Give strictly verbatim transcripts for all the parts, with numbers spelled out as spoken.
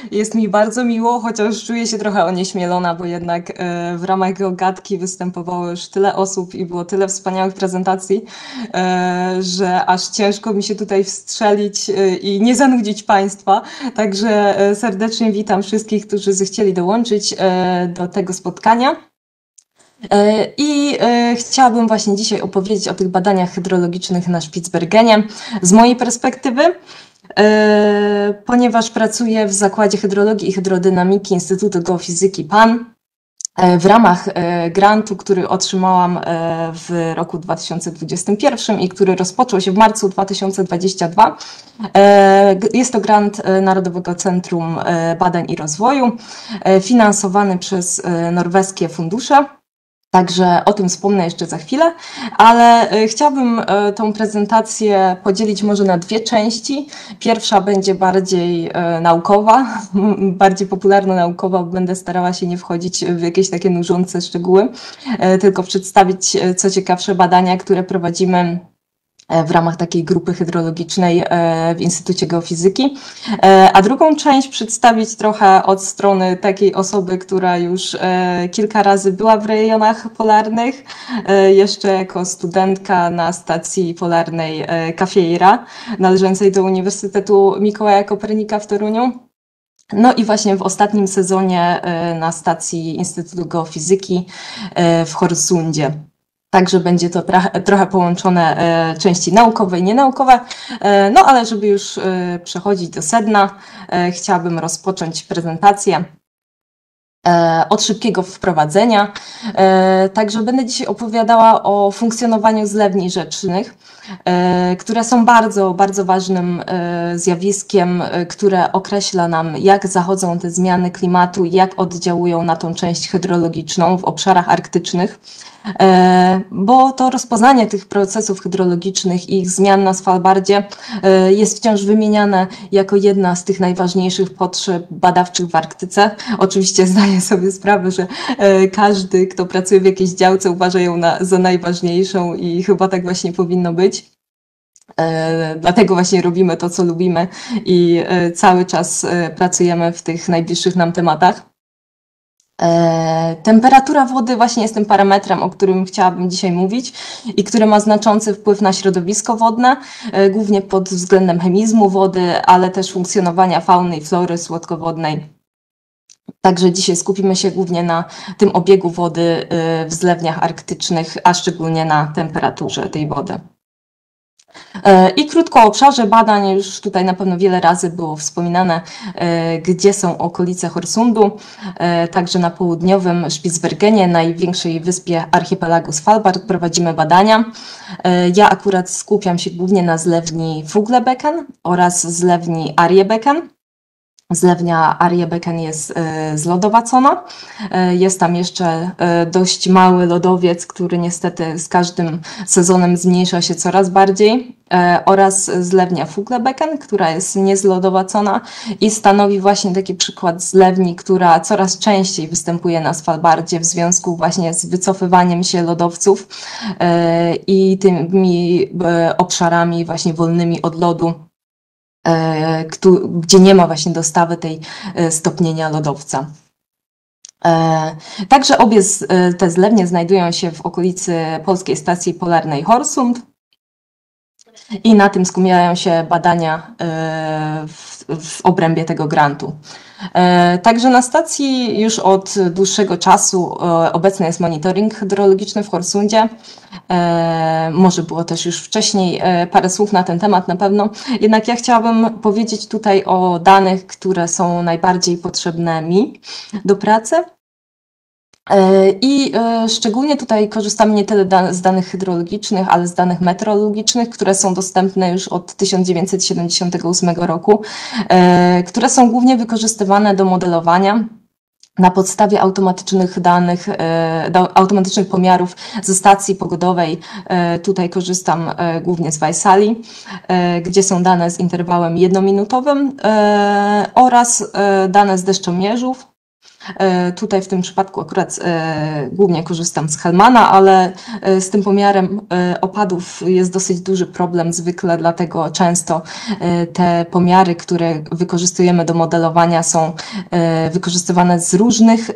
Jest mi bardzo miło, chociaż czuję się trochę onieśmielona, bo jednak e, w ramach Geogadki występowało już tyle osób i było tyle wspaniałych prezentacji, e, że aż ciężko mi się tutaj wstrzelić e, i nie zanudzić Państwa. Także e, serdecznie witam wszystkich, którzy zechcieli dołączyć e, do tego spotkania. E, I e, chciałabym właśnie dzisiaj opowiedzieć o tych badaniach hydrologicznych na Spitsbergenie z mojej perspektywy. E, ponieważ pracuję w Zakładzie Hydrologii i Hydrodynamiki Instytutu Geofizyki PAN e, w ramach e, grantu, który otrzymałam e, w roku dwa tysiące dwudziestym pierwszym i który rozpoczął się w marcu dwa tysiące dwudziestym drugim. E, jest to grant e, Narodowego Centrum e, Badań i Rozwoju, e, finansowany przez e, norweskie fundusze. Także o tym wspomnę jeszcze za chwilę, ale e, chciałabym e, tą prezentację podzielić może na dwie części. Pierwsza będzie bardziej e, naukowa, bardziej popularno-naukowa, bo będę starała się nie wchodzić w jakieś takie nużące szczegóły, e, tylko przedstawić e, co ciekawsze badania, które prowadzimy w ramach takiej grupy hydrologicznej w Instytucie Geofizyki, a drugą część przedstawić trochę od strony takiej osoby, która już kilka razy była w rejonach polarnych, jeszcze jako studentka na stacji polarnej Cafeira, należącej do Uniwersytetu Mikołaja Kopernika w Toruniu. No i właśnie w ostatnim sezonie na stacji Instytutu Geofizyki w Horsundzie. Także będzie to trochę, trochę połączone e, części naukowe i nienaukowe. E, no ale żeby już e, przechodzić do sedna, e, chciałabym rozpocząć prezentację e, od szybkiego wprowadzenia. E, także będę dzisiaj opowiadała o funkcjonowaniu zlewni rzecznych, e, które są bardzo, bardzo ważnym e, zjawiskiem, e, które określa nam, jak zachodzą te zmiany klimatu i jak oddziałują na tą część hydrologiczną w obszarach arktycznych. Bo to rozpoznanie tych procesów hydrologicznych i ich zmian na Svalbardzie jest wciąż wymieniane jako jedna z tych najważniejszych potrzeb badawczych w Arktyce. Oczywiście zdaję sobie sprawę, że każdy, kto pracuje w jakiejś działce, uważa ją na, za najważniejszą i chyba tak właśnie powinno być. Dlatego właśnie robimy to, co lubimy i cały czas pracujemy w tych najbliższych nam tematach. E, temperatura wody właśnie jest tym parametrem, o którym chciałabym dzisiaj mówić i który ma znaczący wpływ na środowisko wodne, e, głównie pod względem chemizmu wody, ale też funkcjonowania fauny i flory słodkowodnej. Także dzisiaj skupimy się głównie na tym obiegu wody e, w zlewniach arktycznych, a szczególnie na temperaturze tej wody. I krótko o obszarze badań, już tutaj na pewno wiele razy było wspominane, gdzie są okolice Horsundu, także na południowym Spitsbergenie, największej wyspie archipelagu Svalbard, prowadzimy badania. Ja akurat skupiam się głównie na zlewni Fuglebeken oraz zlewni Ariebeken. Zlewnia Ariebeken jest zlodowacona. Jest tam jeszcze dość mały lodowiec, który niestety z każdym sezonem zmniejsza się coraz bardziej, oraz zlewnia Fuglebeken, która jest niezlodowacona i stanowi właśnie taki przykład zlewni, która coraz częściej występuje na Svalbardzie w związku właśnie z wycofywaniem się lodowców i tymi obszarami właśnie wolnymi od lodu, gdzie nie ma właśnie dostawy tej stopnienia lodowca. Także obie te zlewnie znajdują się w okolicy polskiej stacji polarnej Horsund i na tym skupiają się badania w, w obrębie tego grantu. Także na stacji już od dłuższego czasu obecny jest monitoring hydrologiczny w Horsundzie. Może było też już wcześniej parę słów na ten temat na pewno, jednak ja chciałabym powiedzieć tutaj o danych, które są najbardziej potrzebne mi do pracy. I szczególnie tutaj korzystamy nie tyle z danych hydrologicznych, ale z danych meteorologicznych, które są dostępne już od tysiąc dziewięćset siedemdziesiątego ósmego roku, które są głównie wykorzystywane do modelowania na podstawie automatycznych danych, automatycznych pomiarów ze stacji pogodowej. Tutaj korzystam głównie z Vaisali, gdzie są dane z interwałem jednominutowym oraz dane z deszczomierzów. Tutaj w tym przypadku akurat głównie korzystam z Hellmana, ale z tym pomiarem opadów jest dosyć duży problem zwykle, dlatego często te pomiary, które wykorzystujemy do modelowania, są wykorzystywane z różnych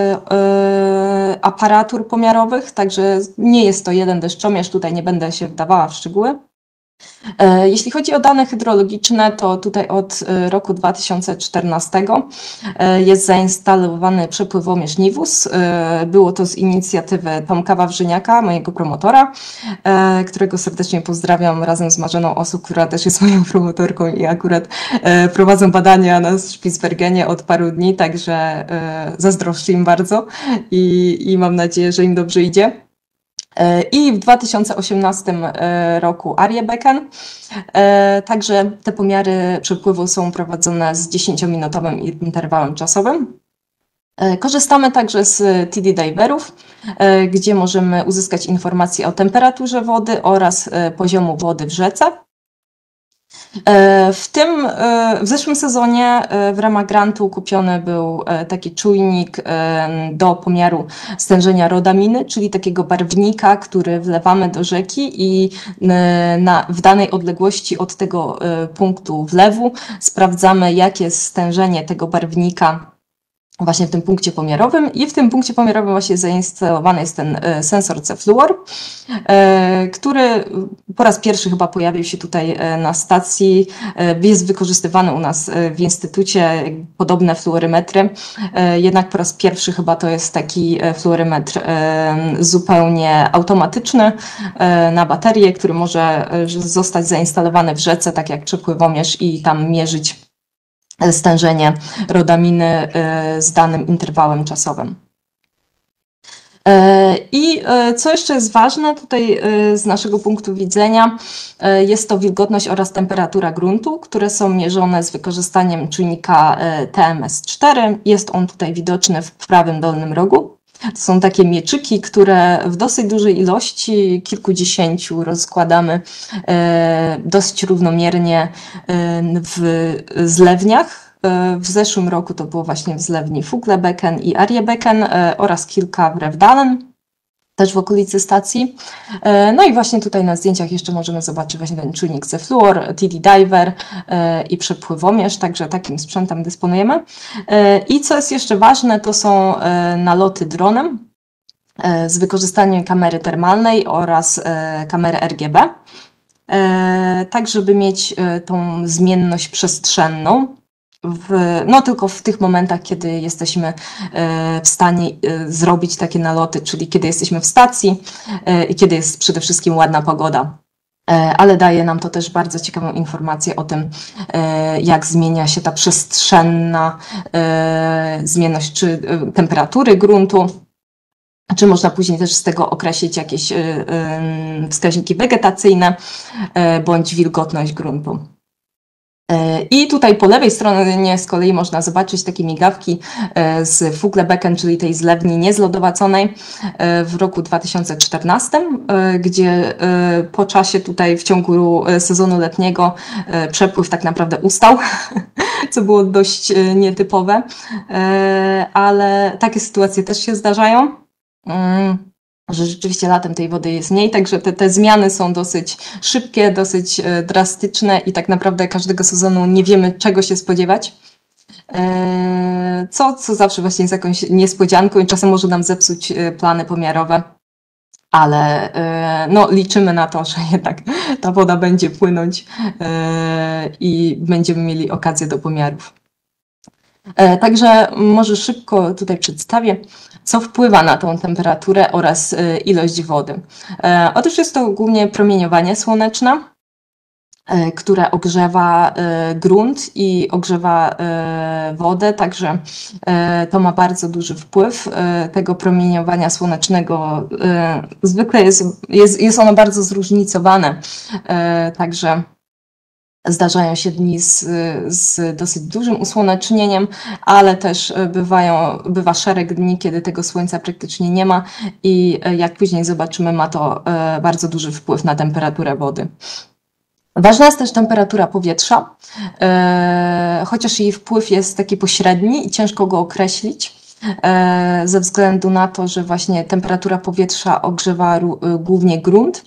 aparatur pomiarowych, także nie jest to jeden deszczomierz, tutaj nie będę się wdawała w szczegóły. Jeśli chodzi o dane hydrologiczne, to tutaj od roku dwa tysiące czternastego jest zainstalowany przepływomierz Niwus. Było to z inicjatywy Tomka Wawrzyniaka, mojego promotora, którego serdecznie pozdrawiam razem z Marzeną Osób, która też jest moją promotorką i akurat prowadzą badania na Spitsbergenie od paru dni, także zazdroszczę im bardzo i, i mam nadzieję, że im dobrze idzie. I w dwa tysiące osiemnastym roku Arjebecken. Także te pomiary przepływu są prowadzone z dziesięciominutowym interwałem czasowym. Korzystamy także z T D Diverów, gdzie możemy uzyskać informacje o temperaturze wody oraz poziomu wody w rzece. W tym, w zeszłym sezonie w ramach grantu kupiony był taki czujnik do pomiaru stężenia rodaminy, czyli takiego barwnika, który wlewamy do rzeki i na, w danej odległości od tego punktu wlewu sprawdzamy, jakie jest stężenie tego barwnika właśnie w tym punkcie pomiarowym i w tym punkcie pomiarowym właśnie zainstalowany jest ten sensor Cefluor, który po raz pierwszy chyba pojawił się tutaj na stacji, jest wykorzystywany u nas w instytucie, podobne fluorymetry, jednak po raz pierwszy chyba to jest taki fluorymetr zupełnie automatyczny na baterię, który może zostać zainstalowany w rzece, tak jak przepływomierz i tam mierzyć stężenie rodaminy z danym interwałem czasowym. I co jeszcze jest ważne tutaj z naszego punktu widzenia, jest to wilgotność oraz temperatura gruntu, które są mierzone z wykorzystaniem czujnika T M S cztery. Jest on tutaj widoczny w prawym dolnym rogu. To są takie mieczyki, które w dosyć dużej ilości, kilkudziesięciu, rozkładamy dosyć równomiernie w zlewniach. W zeszłym roku to było właśnie w zlewni Fuglebecken i Arjebecken oraz kilka w Revdalen, też w okolicy stacji. No i właśnie tutaj na zdjęciach jeszcze możemy zobaczyć właśnie ten czujnik Cefluor, T D Diver i przepływomierz, także takim sprzętem dysponujemy. I co jest jeszcze ważne, to są naloty dronem z wykorzystaniem kamery termalnej oraz kamery R G B, tak żeby mieć tą zmienność przestrzenną. W, no tylko w tych momentach, kiedy jesteśmy w stanie zrobić takie naloty, czyli kiedy jesteśmy w stacji i kiedy jest przede wszystkim ładna pogoda. Ale daje nam to też bardzo ciekawą informację o tym, jak zmienia się ta przestrzenna zmienność czy temperatury gruntu, czy można później też z tego określić jakieś wskaźniki wegetacyjne bądź wilgotność gruntu. I tutaj po lewej stronie z kolei można zobaczyć takie migawki z Fuglebecken, czyli tej zlewni niezlodowaconej w roku dwa tysiące czternastym, gdzie po czasie tutaj w ciągu sezonu letniego przepływ tak naprawdę ustał, co było dość nietypowe, ale takie sytuacje też się zdarzają. Że rzeczywiście latem tej wody jest mniej, także te, te zmiany są dosyć szybkie, dosyć e, drastyczne i tak naprawdę każdego sezonu nie wiemy, czego się spodziewać. E, co, co zawsze właśnie jest jakąś niespodzianką i czasem może nam zepsuć e, plany pomiarowe, ale e, no, liczymy na to, że jednak ta woda będzie płynąć e, i będziemy mieli okazję do pomiarów. E, także może szybko tutaj przedstawię, co wpływa na tą temperaturę oraz e, ilość wody. E, otóż jest to głównie promieniowanie słoneczne, e, które ogrzewa e, grunt i ogrzewa e, wodę, także e, to ma bardzo duży wpływ e, tego promieniowania słonecznego. E, zwykle jest, jest, jest ono bardzo zróżnicowane, e, także zdarzają się dni z, z dosyć dużym usłonecznieniem, ale też bywają, bywa szereg dni, kiedy tego słońca praktycznie nie ma i jak później zobaczymy, ma to bardzo duży wpływ na temperaturę wody. Ważna jest też temperatura powietrza, chociaż jej wpływ jest taki pośredni i ciężko go określić. e, ze względu na to, że właśnie temperatura powietrza ogrzewa ró- głównie grunt.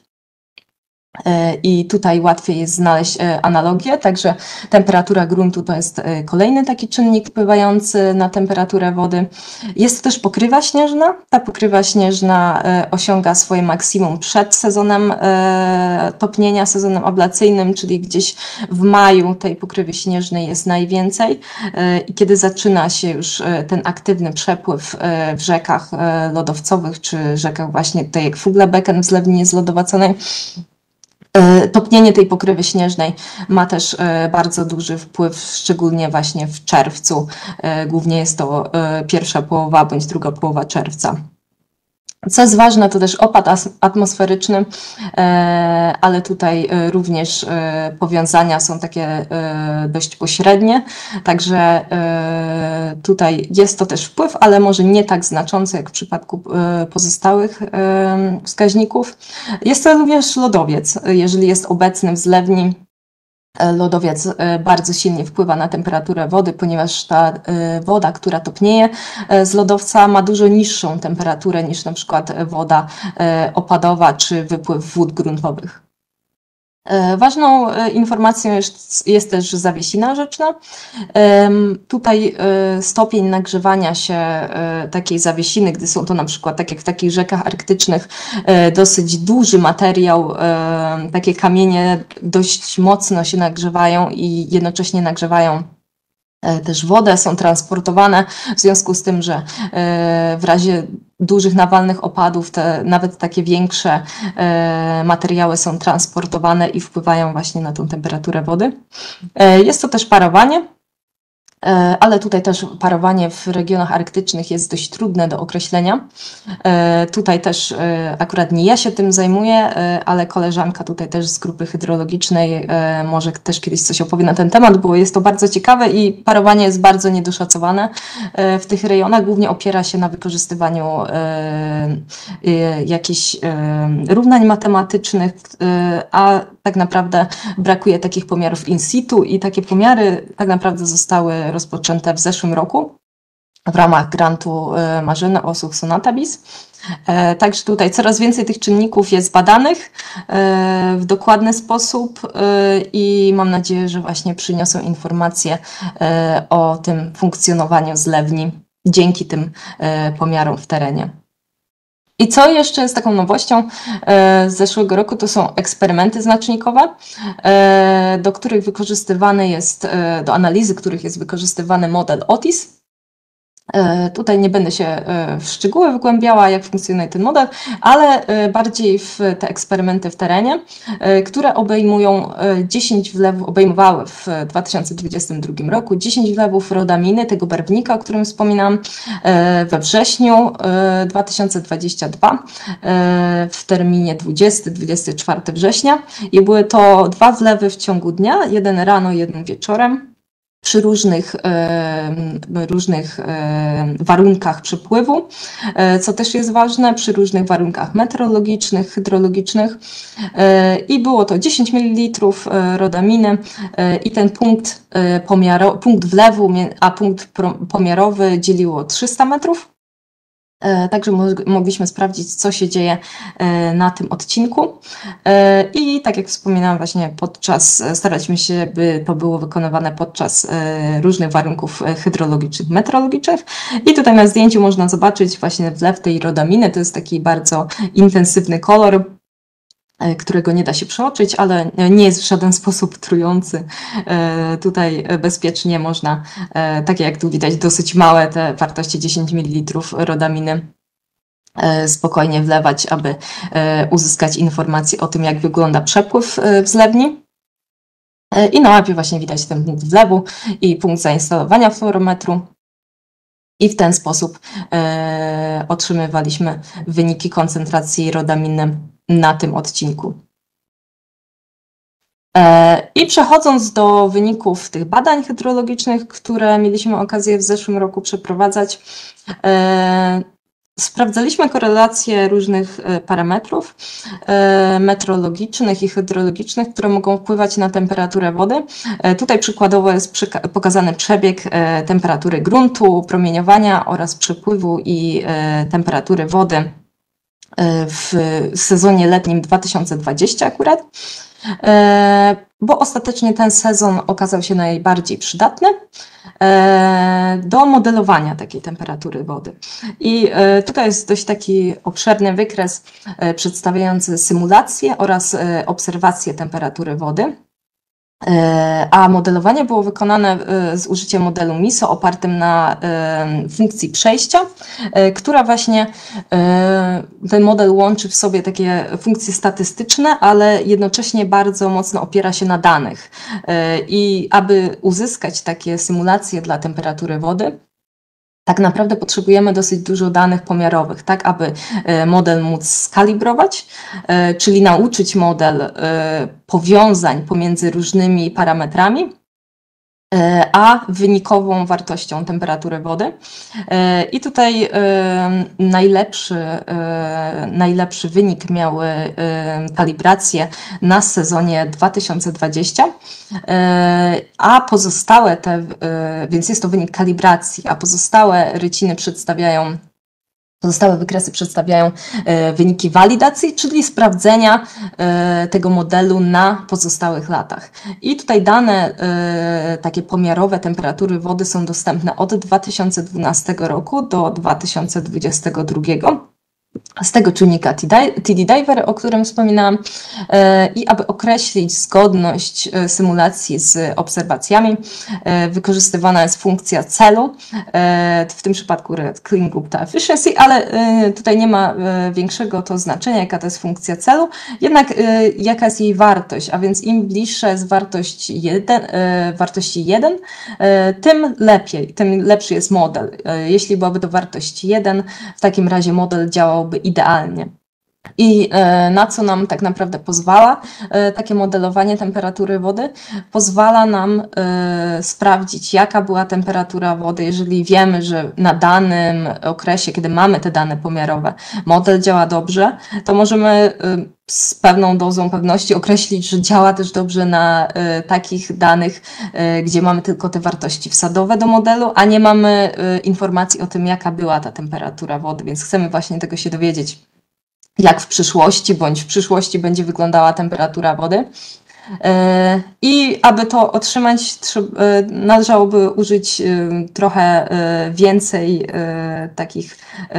E, I tutaj łatwiej jest znaleźć e, analogię, także temperatura gruntu to jest e, kolejny taki czynnik wpływający na temperaturę wody. Jest to też pokrywa śnieżna. Ta pokrywa śnieżna e, osiąga swoje maksimum przed sezonem e, topnienia, sezonem ablacyjnym, czyli gdzieś w maju tej pokrywy śnieżnej jest najwięcej. E, I kiedy zaczyna się już e, ten aktywny przepływ e, w rzekach e, lodowcowych, czy rzekach właśnie tutaj jak Fuglebecken w zlewninie zlodowaconej, topnienie tej pokrywy śnieżnej ma też bardzo duży wpływ, szczególnie właśnie w czerwcu. Głównie jest to pierwsza połowa bądź druga połowa czerwca. Co jest ważne, to też opad atmosferyczny, ale tutaj również powiązania są takie dość pośrednie, także tutaj jest to też wpływ, ale może nie tak znaczący jak w przypadku pozostałych wskaźników. Jest to również lodowiec, jeżeli jest obecny w zlewni. Lodowiec bardzo silnie wpływa na temperaturę wody, ponieważ ta woda, która topnieje z lodowca, ma dużo niższą temperaturę niż na przykład woda opadowa czy wypływ wód gruntowych. Ważną informacją jest, jest też zawiesina rzeczna. Tutaj stopień nagrzewania się takiej zawiesiny, gdy są to na przykład, tak jak w takich rzekach arktycznych, dosyć duży materiał, takie kamienie dość mocno się nagrzewają i jednocześnie nagrzewają też wodę, są transportowane, w związku z tym, że w razie dużych nawalnych opadów, te nawet takie większe materiały są transportowane i wpływają właśnie na tą temperaturę wody. Jest to też parowanie, ale tutaj też parowanie w regionach arktycznych jest dość trudne do określenia. Tutaj też akurat nie ja się tym zajmuję, ale koleżanka tutaj też z grupy hydrologicznej może też kiedyś coś opowie na ten temat, bo jest to bardzo ciekawe i parowanie jest bardzo niedoszacowane w tych rejonach. Głównie opiera się na wykorzystywaniu jakichś równań matematycznych, a tak naprawdę brakuje takich pomiarów in situ i takie pomiary tak naprawdę zostały rozpoczęte w zeszłym roku w ramach grantu Marzeny Osuch Sonatabis. Także tutaj coraz więcej tych czynników jest badanych w dokładny sposób i mam nadzieję, że właśnie przyniosą informacje o tym funkcjonowaniu zlewni dzięki tym pomiarom w terenie. I co jeszcze jest taką nowością z zeszłego roku, to są eksperymenty znacznikowe, do których wykorzystywany jest, do analizy których jest wykorzystywany model Otis. Tutaj nie będę się w szczegóły wgłębiała, jak funkcjonuje ten model, ale bardziej w te eksperymenty w terenie, które obejmują dziesięć wlewów, obejmowały w dwa tysiące dwudziestym drugim roku dziesięć wlewów rodaminy, tego barwnika, o którym wspominałam, we wrześniu dwa tysiące dwudziestego drugiego w terminie dwudziestego do dwudziestego czwartego września i były to dwa wlewy w ciągu dnia, jeden rano, jeden wieczorem, przy różnych, różnych warunkach przepływu, co też jest ważne, przy różnych warunkach meteorologicznych, hydrologicznych i było to dziesięć mililitrów rodaminy i ten punkt, pomiaro, punkt wlewu, a punkt pomiarowy dzieliło trzysta metrów. Także mogliśmy sprawdzić, co się dzieje na tym odcinku. I tak jak wspominałam, właśnie podczas, staraliśmy się, by to było wykonywane podczas różnych warunków hydrologicznych, meteorologicznych. I tutaj na zdjęciu można zobaczyć właśnie wlew tej rodaminy. To jest taki bardzo intensywny kolor, którego nie da się przeoczyć, ale nie jest w żaden sposób trujący. Tutaj bezpiecznie można, takie jak tu widać, dosyć małe te wartości dziesięć mililitrów rodaminy spokojnie wlewać, aby uzyskać informacje o tym, jak wygląda przepływ w zlewni. I na mapie właśnie widać ten punkt wlewu i punkt zainstalowania fluorometru. I w ten sposób otrzymywaliśmy wyniki koncentracji rodaminy na tym odcinku. I przechodząc do wyników tych badań hydrologicznych, które mieliśmy okazję w zeszłym roku przeprowadzać, Sprawdzaliśmy korelację różnych parametrów meteorologicznych i hydrologicznych, które mogą wpływać na temperaturę wody. Tutaj przykładowo jest pokazany przebieg temperatury gruntu, promieniowania oraz przepływu i temperatury wody w sezonie letnim dwa tysiące dwudziestym akurat, bo ostatecznie ten sezon okazał się najbardziej przydatny do modelowania takiej temperatury wody. I tutaj jest dość taki obszerny wykres przedstawiający symulację oraz obserwację temperatury wody. A modelowanie było wykonane z użyciem modelu MISO opartym na funkcji przejścia, która właśnie ten model łączy w sobie takie funkcje statystyczne, ale jednocześnie bardzo mocno opiera się na danych. I aby uzyskać takie symulacje dla temperatury wody, tak naprawdę potrzebujemy dosyć dużo danych pomiarowych, tak aby model móc skalibrować, czyli nauczyć model powiązań pomiędzy różnymi parametrami, a wynikową wartością temperatury wody. I tutaj najlepszy, najlepszy wynik miały kalibracje na sezonie dwa tysiące dwudziestym, a pozostałe te, więc jest to wynik kalibracji, a pozostałe ryciny przedstawiają Pozostałe wykresy przedstawiają e, wyniki walidacji, czyli sprawdzenia e, tego modelu na pozostałych latach. I tutaj dane e, takie pomiarowe temperatury wody są dostępne od dwa tysiące dwunastego roku do dwa tysiące dwudziestego drugiego. Z tego czynnika T D Diver, o którym wspominałam, i aby określić zgodność symulacji z obserwacjami, wykorzystywana jest funkcja celu, w tym przypadku Clean Group Efficiency, ale tutaj nie ma większego to znaczenia, jaka to jest funkcja celu, jednak jaka jest jej wartość, a więc im bliższa jest wartość jeden, wartości jeden, tym lepiej, tym lepszy jest model. Jeśli byłaby to wartość jeden, w takim razie model działałby idealnie. I na co nam tak naprawdę pozwala takie modelowanie temperatury wody? Pozwala nam sprawdzić, jaka była temperatura wody, jeżeli wiemy, że na danym okresie, kiedy mamy te dane pomiarowe, model działa dobrze, to możemy z pewną dozą pewności określić, że działa też dobrze na takich danych, gdzie mamy tylko te wartości wsadowe do modelu, a nie mamy informacji o tym, jaka była ta temperatura wody, więc chcemy właśnie tego się dowiedzieć, jak w przyszłości, bądź w przyszłości będzie wyglądała temperatura wody. I aby to otrzymać, należałoby użyć trochę więcej takich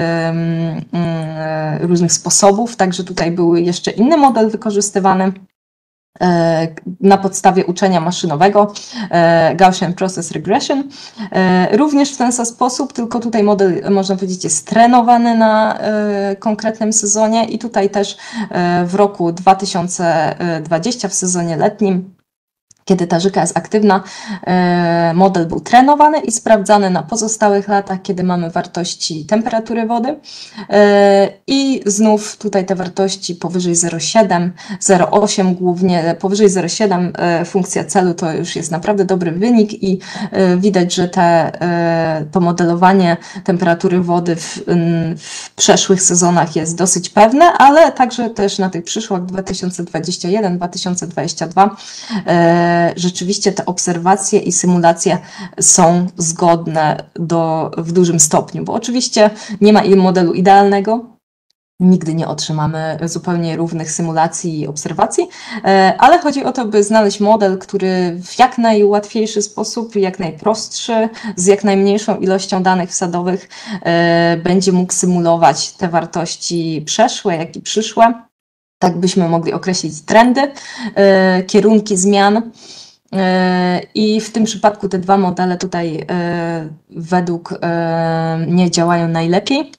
różnych sposobów, także tutaj był jeszcze inny model wykorzystywany na podstawie uczenia maszynowego, Gaussian Process Regression. Również w ten sam sposób, tylko tutaj model, można powiedzieć, jest trenowany na konkretnym sezonie i tutaj też w roku dwa tysiące dwudziestym, w sezonie letnim, kiedy ta rzeka jest aktywna, model był trenowany i sprawdzany na pozostałych latach, kiedy mamy wartości temperatury wody. I znów tutaj te wartości powyżej zero przecinek siedem, zero przecinek osiem głównie, powyżej zero przecinek siedem funkcja celu to już jest naprawdę dobry wynik i widać, że te, to modelowanie temperatury wody w, w przeszłych sezonach jest dosyć pewne, ale także też na tych przyszłych dwa tysiące dwudziestym jeden, dwa tysiące dwudziestym drugi rzeczywiście te obserwacje i symulacje są zgodne do, w dużym stopniu, bo oczywiście nie ma modelu idealnego, nigdy nie otrzymamy zupełnie równych symulacji i obserwacji, ale chodzi o to, by znaleźć model, który w jak najłatwiejszy sposób, jak najprostszy, z jak najmniejszą ilością danych wsadowych będzie mógł symulować te wartości przeszłe, jak i przyszłe. Tak byśmy mogli określić trendy, kierunki zmian. I w tym przypadku te dwa modele tutaj według mnie działają najlepiej.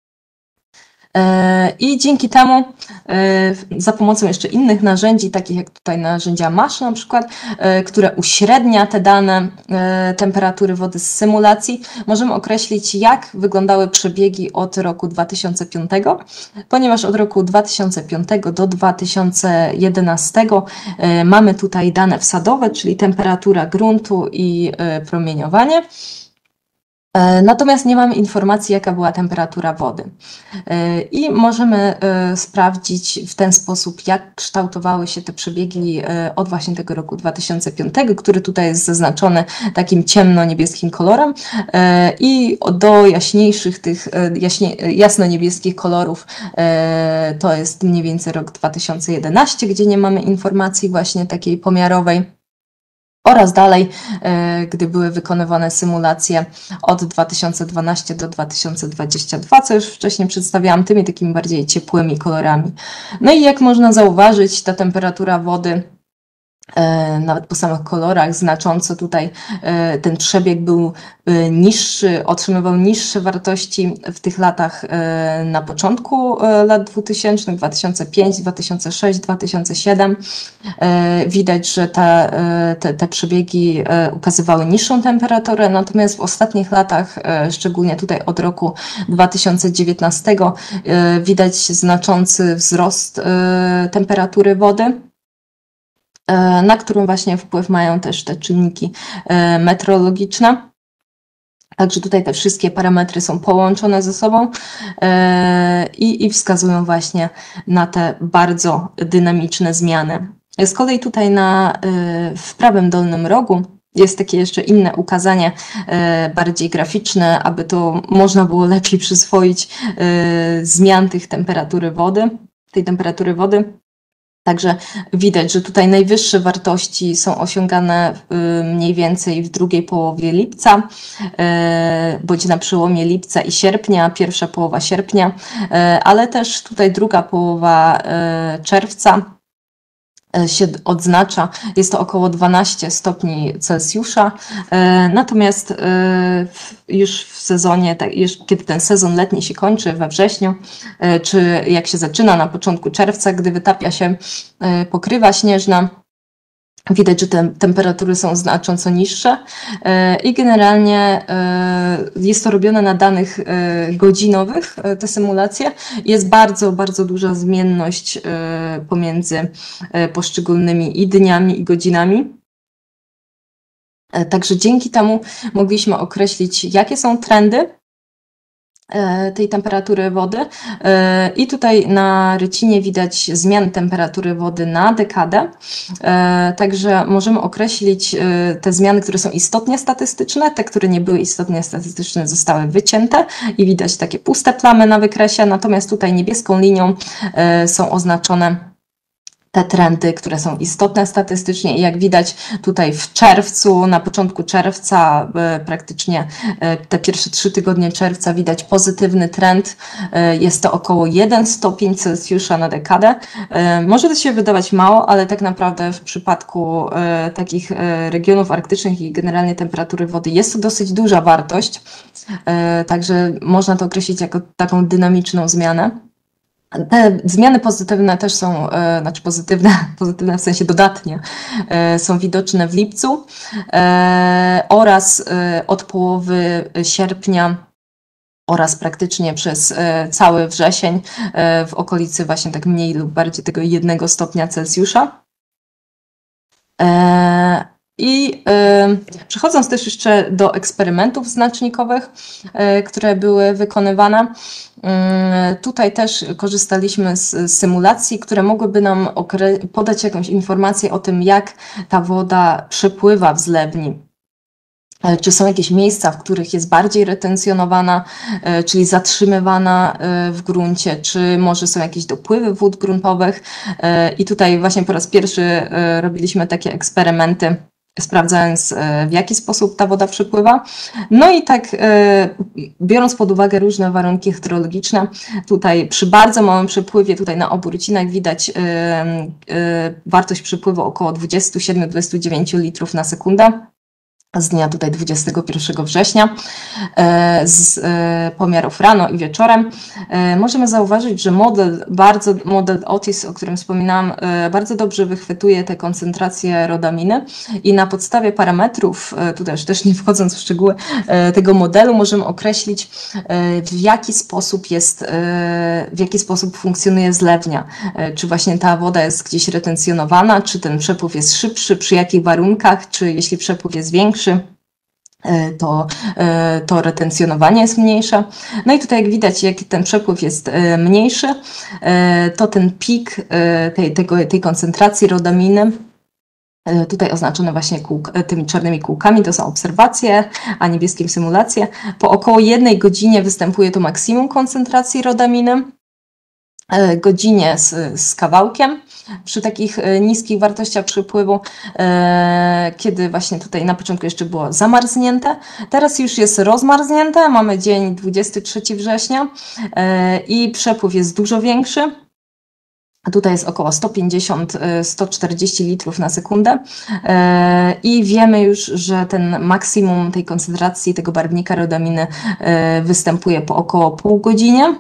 I dzięki temu za pomocą jeszcze innych narzędzi, takich jak tutaj narzędzia Mash na przykład, które uśrednia te dane temperatury wody z symulacji, możemy określić, jak wyglądały przebiegi od roku dwa tysiące piątego, ponieważ od roku dwa tysiące piątego do dwa tysiące jedenastego mamy tutaj dane wsadowe, czyli temperatura gruntu i promieniowanie. Natomiast nie mamy informacji, jaka była temperatura wody. I możemy sprawdzić w ten sposób, jak kształtowały się te przebiegi od właśnie tego roku dwa tysiące piątego, który tutaj jest zaznaczony takim ciemno-niebieskim kolorem, i do jaśniejszych tych jaśnie, jasno-niebieskich kolorów to jest mniej więcej rok dwa tysiące jedenasty, gdzie nie mamy informacji właśnie takiej pomiarowej. Oraz dalej, gdy były wykonywane symulacje od dwa tysiące dwunastego do dwa tysiące dwudziestego drugiego, co już wcześniej przedstawiałam, tymi takimi bardziej ciepłymi kolorami. No i jak można zauważyć, ta temperatura wody, nawet po samych kolorach, znacząco tutaj ten przebieg był niższy, otrzymywał niższe wartości w tych latach na początku lat dwutysięcznych, dwa tysiące piąty, dwa tysiące szósty, dwa tysiące siódmy. Widać, że te, te, te przebiegi ukazywały niższą temperaturę, natomiast w ostatnich latach, szczególnie tutaj od roku dwa tysiące dziewiętnastego, widać znaczący wzrost temperatury wody, na którą właśnie wpływ mają też te czynniki meteorologiczne. Także tutaj te wszystkie parametry są połączone ze sobą i, i wskazują właśnie na te bardzo dynamiczne zmiany. Z kolei tutaj na, w prawym dolnym rogu jest takie jeszcze inne ukazanie, bardziej graficzne, aby to można było lepiej przyswoić zmian tych temperatury wody, tej temperatury wody. Także widać, że tutaj najwyższe wartości są osiągane mniej więcej w drugiej połowie lipca, bądź na przełomie lipca i sierpnia, pierwsza połowa sierpnia, ale też tutaj druga połowa czerwca się odznacza. Jest to około dwanaście stopni Celsjusza, natomiast już w sezonie, już kiedy ten sezon letni się kończy we wrześniu, czy jak się zaczyna na początku czerwca, gdy wytapia się pokrywa śnieżna, widać, że te temperatury są znacząco niższe i generalnie jest to robione na danych godzinowych, te symulacje. Jest bardzo, bardzo duża zmienność pomiędzy poszczególnymi i dniami, i godzinami. Także dzięki temu mogliśmy określić, jakie są trendy tej temperatury wody i tutaj na rycinie widać zmiany temperatury wody na dekadę, także możemy określić te zmiany, które są istotnie statystyczne, te, które nie były istotnie statystyczne, zostały wycięte i widać takie puste plamy na wykresie, natomiast tutaj niebieską linią są oznaczone te trendy, które są istotne statystycznie i jak widać tutaj w czerwcu, na początku czerwca, praktycznie te pierwsze trzy tygodnie czerwca widać pozytywny trend. Jest to około jeden stopień Celsjusza na dekadę. Może to się wydawać mało, ale tak naprawdę w przypadku takich regionów arktycznych i generalnie temperatury wody jest to dosyć duża wartość. Także można to określić jako taką dynamiczną zmianę. Te zmiany pozytywne też są, e, znaczy pozytywne, pozytywne w sensie dodatnie, e, są widoczne w lipcu e, oraz e, od połowy sierpnia oraz praktycznie przez e, cały wrzesień e, w okolicy właśnie tak mniej lub bardziej tego jednego stopnia Celsjusza. E, I y, przechodząc też jeszcze do eksperymentów znacznikowych, y, które były wykonywane, y, tutaj też korzystaliśmy z symulacji, które mogłyby nam podać jakąś informację o tym, jak ta woda przepływa w zlewni. Czy są jakieś miejsca, w których jest bardziej retencjonowana, czyli zatrzymywana w gruncie, czy może są jakieś dopływy wód gruntowych. I tutaj właśnie po raz pierwszy robiliśmy takie eksperymenty, sprawdzając, w jaki sposób ta woda przepływa. No i tak, biorąc pod uwagę różne warunki hydrologiczne, tutaj przy bardzo małym przepływie, tutaj na obu rycinach widać wartość przepływu około dwadzieścia siedem do dwudziestu dziewięciu litrów na sekundę. Z dnia tutaj dwudziestego pierwszego września, z pomiarów rano i wieczorem, możemy zauważyć, że model, bardzo, model Otis, o którym wspominałam, bardzo dobrze wychwytuje te koncentracje rodaminy i na podstawie parametrów, tutaj już też nie wchodząc w szczegóły tego modelu, możemy określić, w jaki sposób jest, w jaki sposób funkcjonuje zlewnia. Czy właśnie ta woda jest gdzieś retencjonowana, czy ten przepływ jest szybszy, przy jakich warunkach, czy jeśli przepływ jest większy, to, to retencjonowanie jest mniejsze. No i tutaj jak widać, jak ten przepływ jest mniejszy, to ten pik tej, tego, tej koncentracji rodaminy, tutaj oznaczone właśnie kółk, tymi czarnymi kółkami, to są obserwacje, a niebieskim symulacje. Po około jednej godzinie występuje to maksimum koncentracji rodaminy, godzinie z, z kawałkiem przy takich niskich wartościach przepływu, kiedy właśnie tutaj na początku jeszcze było zamarznięte, teraz już jest rozmarznięte, mamy dzień dwudziestego trzeciego września i przepływ jest dużo większy. Tutaj jest około sto pięćdziesiąt do stu czterdziestu litrów na sekundę i wiemy już, że ten maksimum tej koncentracji tego barwnika rodaminy występuje po około pół godzinie.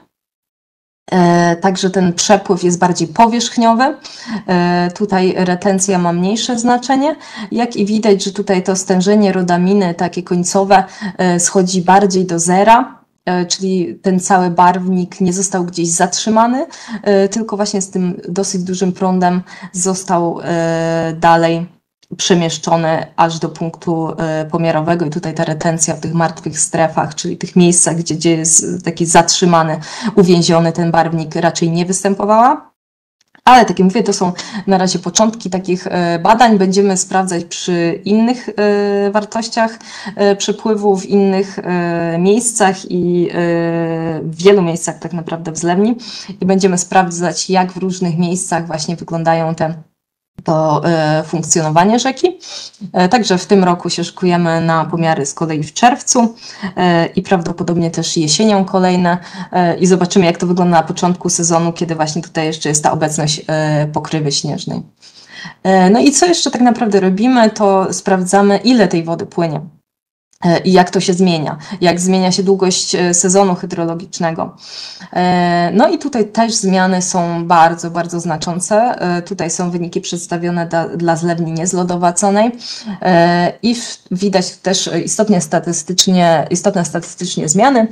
Także ten przepływ jest bardziej powierzchniowy. Tutaj retencja ma mniejsze znaczenie. Jak i widać, że tutaj to stężenie rodaminy takie końcowe schodzi bardziej do zera, czyli ten cały barwnik nie został gdzieś zatrzymany, tylko właśnie z tym dosyć dużym prądem został dalej przemieszczony aż do punktu pomiarowego i tutaj ta retencja w tych martwych strefach, czyli tych miejscach, gdzie, gdzie jest taki zatrzymany, uwięziony ten barwnik, raczej nie występowała. Ale tak jak mówię, to są na razie początki takich badań. Będziemy sprawdzać przy innych wartościach przepływu, w innych miejscach i w wielu miejscach tak naprawdę w zlewni. I będziemy sprawdzać, jak w różnych miejscach właśnie wyglądają te to funkcjonowanie rzeki. Także w tym roku się szykujemy na pomiary z kolei w czerwcu i prawdopodobnie też jesienią kolejne i zobaczymy, jak to wygląda na początku sezonu, kiedy właśnie tutaj jeszcze jest ta obecność pokrywy śnieżnej. No i co jeszcze tak naprawdę robimy, to sprawdzamy, ile tej wody płynie i jak to się zmienia, jak zmienia się długość sezonu hydrologicznego. No i tutaj też zmiany są bardzo, bardzo znaczące. Tutaj są wyniki przedstawione dla, dla zlewni niezlodowaconej i widać też istotnie statystycznie, istotne statystycznie zmiany.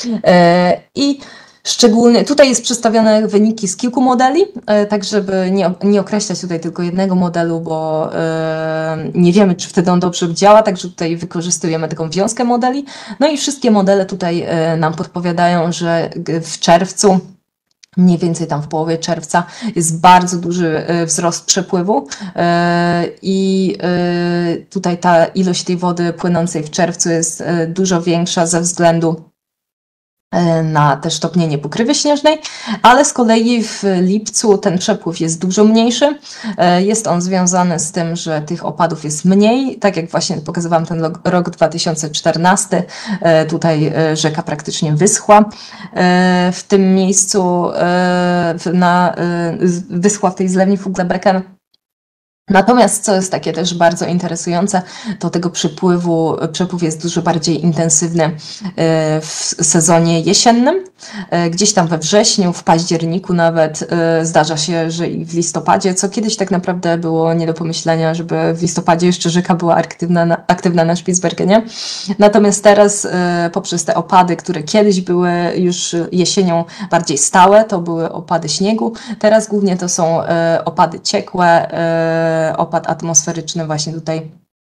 I szczególnie tutaj jest przedstawione wyniki z kilku modeli, tak żeby nie, nie określać tutaj tylko jednego modelu, bo nie wiemy, czy wtedy on dobrze działa, także tutaj wykorzystujemy taką wiązkę modeli. No i wszystkie modele tutaj nam podpowiadają, że w czerwcu, mniej więcej tam w połowie czerwca, jest bardzo duży wzrost przepływu i tutaj ta ilość tej wody płynącej w czerwcu jest dużo większa ze względu na też topnienie pokrywy śnieżnej, ale z kolei w lipcu ten przepływ jest dużo mniejszy. Jest on związany z tym, że tych opadów jest mniej, tak jak właśnie pokazywałam ten rok dwa tysiące czternasty, tutaj rzeka praktycznie wyschła. W tym miejscu na, wyschła w tej zlewni Fuglebeken. Natomiast co jest takie też bardzo interesujące, to tego przepływu, przepływ jest dużo bardziej intensywny w sezonie jesiennym. Gdzieś tam we wrześniu, w październiku nawet zdarza się, że i w listopadzie, co kiedyś tak naprawdę było nie do pomyślenia, żeby w listopadzie jeszcze rzeka była aktywna na, aktywna na Spitsbergenie. Natomiast teraz poprzez te opady, które kiedyś były już jesienią bardziej stałe, to były opady śniegu. Teraz głównie to są opady ciekłe, opad atmosferyczny właśnie tutaj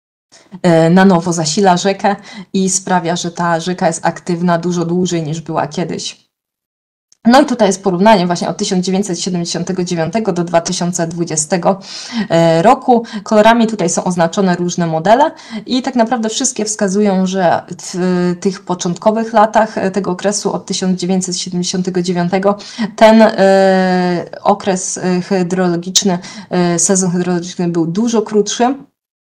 na nowo zasila rzekę i sprawia, że ta rzeka jest aktywna dużo dłużej niż była kiedyś. No i tutaj jest porównanie właśnie od tysiąc dziewięćset siedemdziesiątego dziewiątego do dwa tysiące dwudziestego roku. Kolorami tutaj są oznaczone różne modele i tak naprawdę wszystkie wskazują, że w tych początkowych latach tego okresu od tysiąc dziewięćset siedemdziesiątego dziewiątego ten okres hydrologiczny, sezon hydrologiczny był dużo krótszy,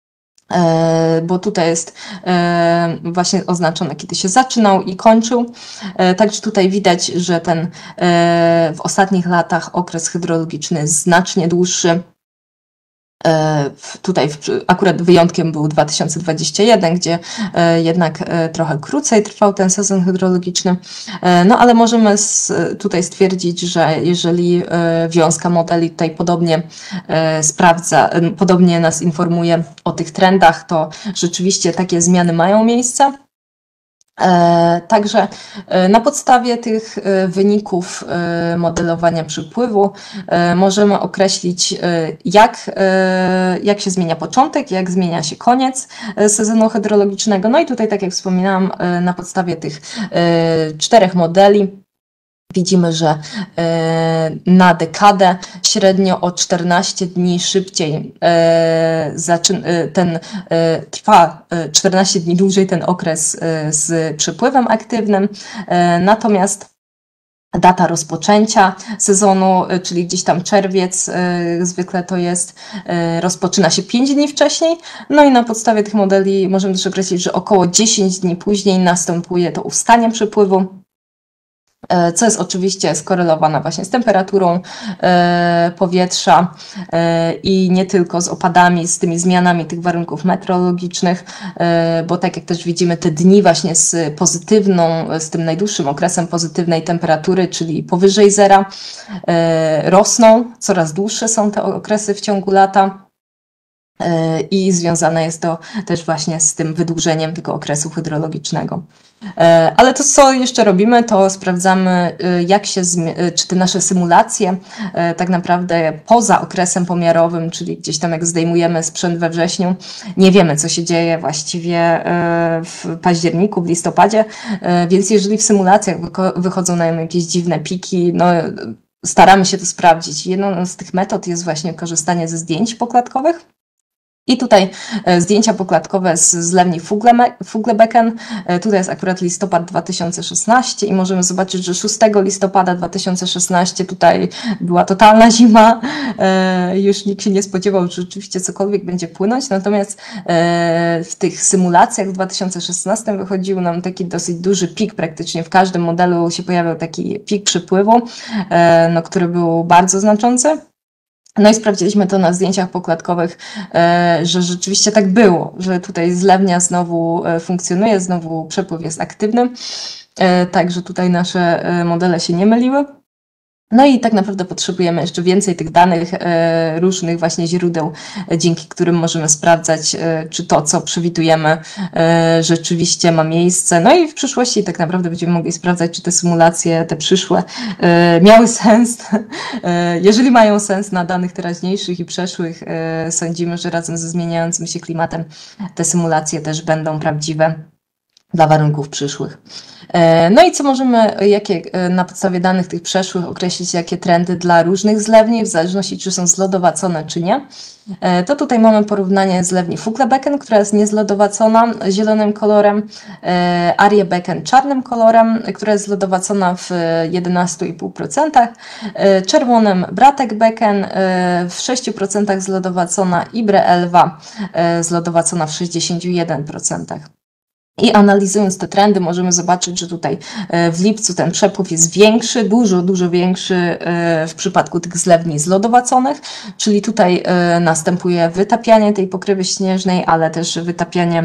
bo tutaj jest właśnie oznaczone, kiedy się zaczynał i kończył. Także tutaj widać, że ten w ostatnich latach okres hydrologiczny jest znacznie dłuższy. Tutaj akurat wyjątkiem był dwa tysiące dwudziesty pierwszy, gdzie jednak trochę krócej trwał ten sezon hydrologiczny. No ale możemy tutaj stwierdzić, że jeżeli wiązka modeli tutaj podobnie sprawdza, podobnie nas informuje o tych trendach, to rzeczywiście takie zmiany mają miejsce. E, Także e, na podstawie tych e, wyników e, modelowania przypływu e, możemy określić, e, jak, e, jak się zmienia początek, jak zmienia się koniec e, sezonu hydrologicznego. No i tutaj, tak jak wspominałam, e, na podstawie tych e, czterech modeli widzimy, że e, na dekadę średnio o czternaście dni szybciej e, zaczyn, e, ten e, trwa e, czternaście dni dłużej ten okres e, z przepływem aktywnym. E, natomiast data rozpoczęcia sezonu, e, czyli gdzieś tam czerwiec, e, zwykle to jest, e, rozpoczyna się pięć dni wcześniej. No i na podstawie tych modeli możemy też określić, że około dziesięć dni później następuje to ustanie przepływu, co jest oczywiście skorelowane właśnie z temperaturą e, powietrza e, i nie tylko z opadami, z tymi zmianami tych warunków meteorologicznych, e, bo tak jak też widzimy, te dni właśnie z pozytywną, z tym najdłuższym okresem pozytywnej temperatury, czyli powyżej zera, e, rosną, coraz dłuższe są te okresy w ciągu lata. I związane jest to też właśnie z tym wydłużeniem tego okresu hydrologicznego. Ale to, co jeszcze robimy, to sprawdzamy, jak się, czy te nasze symulacje tak naprawdę poza okresem pomiarowym, czyli gdzieś tam jak zdejmujemy sprzęt we wrześniu, nie wiemy, co się dzieje właściwie w październiku, w listopadzie, więc jeżeli w symulacjach wychodzą nam jakieś dziwne piki, no staramy się to sprawdzić. Jedną z tych metod jest właśnie korzystanie ze zdjęć pokładkowych. I tutaj zdjęcia pokładkowe z zlewni Fuglebecken. Tutaj jest akurat listopad dwa tysiące szesnasty i możemy zobaczyć, że szóstego listopada dwa tysiące szesnastego tutaj była totalna zima. Już nikt się nie spodziewał, że rzeczywiście cokolwiek będzie płynąć. Natomiast w tych symulacjach w dwa tysiące szesnastym wychodził nam taki dosyć duży pik. Praktycznie w każdym modelu się pojawiał taki pik przypływu, no, który był bardzo znaczący. No i sprawdziliśmy to na zdjęciach pokładkowych, że rzeczywiście tak było, że tutaj zlewnia znowu funkcjonuje, znowu przepływ jest aktywny, także tutaj nasze modele się nie myliły. No i tak naprawdę potrzebujemy jeszcze więcej tych danych, e, różnych właśnie źródeł, e, dzięki którym możemy sprawdzać, e, czy to, co przewidujemy, e, rzeczywiście ma miejsce. No i w przyszłości tak naprawdę będziemy mogli sprawdzać, czy te symulacje, te przyszłe, e, miały sens. E, jeżeli mają sens na danych teraźniejszych i przeszłych, e, sądzimy, że razem ze zmieniającym się klimatem te symulacje też będą prawdziwe dla warunków przyszłych. No i co możemy, jakie na podstawie danych tych przeszłych określić, jakie trendy dla różnych zlewni, w zależności czy są zlodowacone, czy nie. To tutaj mamy porównanie zlewni Fuglebecken, która jest niezlodowacona zielonym kolorem, Arjebecken czarnym kolorem, która jest zlodowacona w jedenaście i pół procent, czerwonym Bratekbecken w sześć procent zlodowacona i Breelwa zlodowacona w sześćdziesiąt jeden procent. I analizując te trendy możemy zobaczyć, że tutaj w lipcu ten przepływ jest większy, dużo, dużo większy w przypadku tych zlewni zlodowaconych, czyli tutaj następuje wytapianie tej pokrywy śnieżnej, ale też wytapianie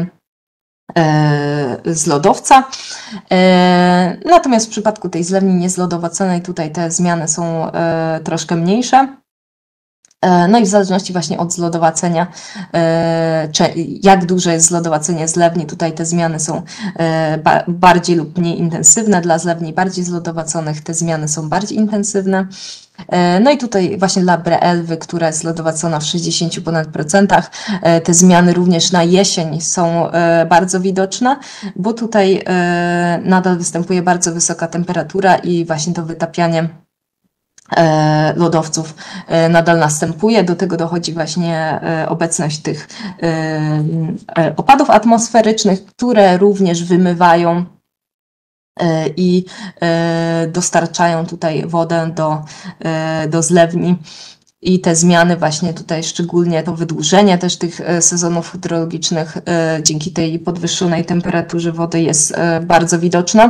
z lodowca. Natomiast w przypadku tej zlewni niezlodowaconej tutaj te zmiany są troszkę mniejsze. No i w zależności właśnie od zlodowacenia, jak duże jest zlodowacenie zlewni, tutaj te zmiany są bardziej lub mniej intensywne. Dla zlewni bardziej zlodowaconych te zmiany są bardziej intensywne. No i tutaj właśnie dla Breelwy, która jest zlodowacona w sześćdziesięciu ponad procentach, te zmiany również na jesień są bardzo widoczne, bo tutaj nadal występuje bardzo wysoka temperatura i właśnie to wytapianie lodowców nadal następuje. Do tego dochodzi właśnie obecność tych opadów atmosferycznych, które również wymywają i dostarczają tutaj wodę do, do zlewni. I te zmiany właśnie tutaj, szczególnie to wydłużenie też tych sezonów hydrologicznych dzięki tej podwyższonej temperaturze wody jest bardzo widoczne.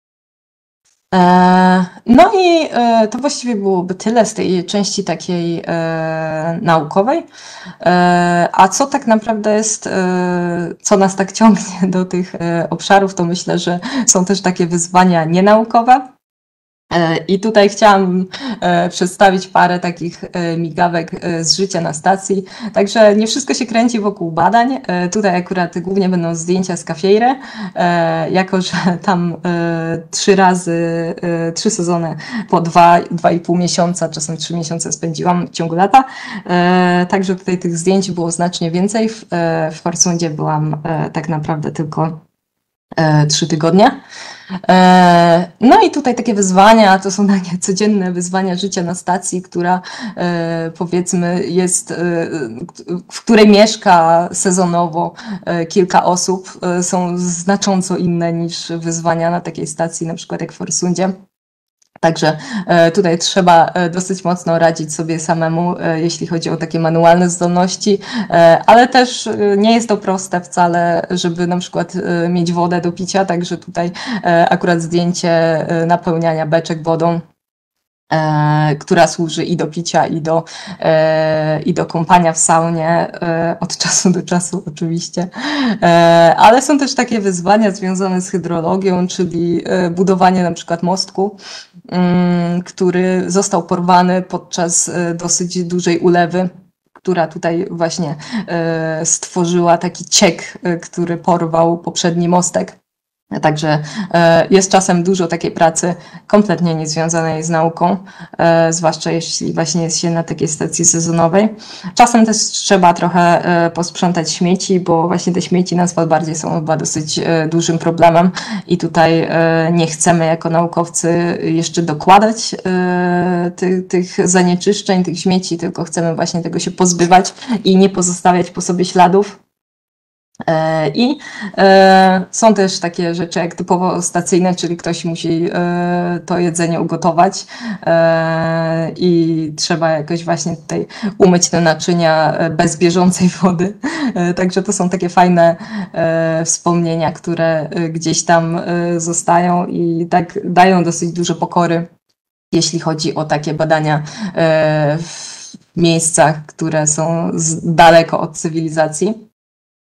No i to właściwie byłoby tyle z tej części takiej e, naukowej. E, a co tak naprawdę jest, e, co nas tak ciągnie do tych e, obszarów, to myślę, że są też takie wyzwania nienaukowe. I tutaj chciałam przedstawić parę takich migawek z życia na stacji. Także nie wszystko się kręci wokół badań. Tutaj akurat głównie będą zdjęcia z Cafeira, jako że tam trzy razy, trzy sezony po dwa, dwa i pół miesiąca, czasem trzy miesiące spędziłam w ciągu lata. Także tutaj tych zdjęć było znacznie więcej. W, w Forsundzie byłam tak naprawdę tylko trzy tygodnie. No i tutaj takie wyzwania, to są takie codzienne wyzwania życia na stacji, która powiedzmy jest, w której mieszka sezonowo kilka osób, są znacząco inne niż wyzwania na takiej stacji, na przykład jak w Forsundzie. Także tutaj trzeba dosyć mocno radzić sobie samemu, jeśli chodzi o takie manualne zdolności, ale też nie jest to proste wcale, żeby na przykład mieć wodę do picia, także tutaj akurat zdjęcie napełniania beczek wodą, która służy i do picia, i do, i do kąpania w saunie, od czasu do czasu oczywiście. Ale są też takie wyzwania związane z hydrologią, czyli budowanie na przykład mostku, który został porwany podczas dosyć dużej ulewy, która tutaj właśnie stworzyła taki ciek, który porwał poprzedni mostek. Także jest czasem dużo takiej pracy kompletnie niezwiązanej z nauką, zwłaszcza jeśli właśnie jest się na takiej stacji sezonowej. Czasem też trzeba trochę posprzątać śmieci, bo właśnie te śmieci na Svalbardzie są chyba dosyć dużym problemem i tutaj nie chcemy jako naukowcy jeszcze dokładać tych, tych zanieczyszczeń, tych śmieci, tylko chcemy właśnie tego się pozbywać i nie pozostawiać po sobie śladów. I są też takie rzeczy jak typowo stacyjne, czyli ktoś musi to jedzenie ugotować i trzeba jakoś właśnie tutaj umyć te naczynia bez bieżącej wody. Także to są takie fajne wspomnienia, które gdzieś tam zostają i tak dają dosyć dużo pokory, jeśli chodzi o takie badania w miejscach, które są daleko od cywilizacji.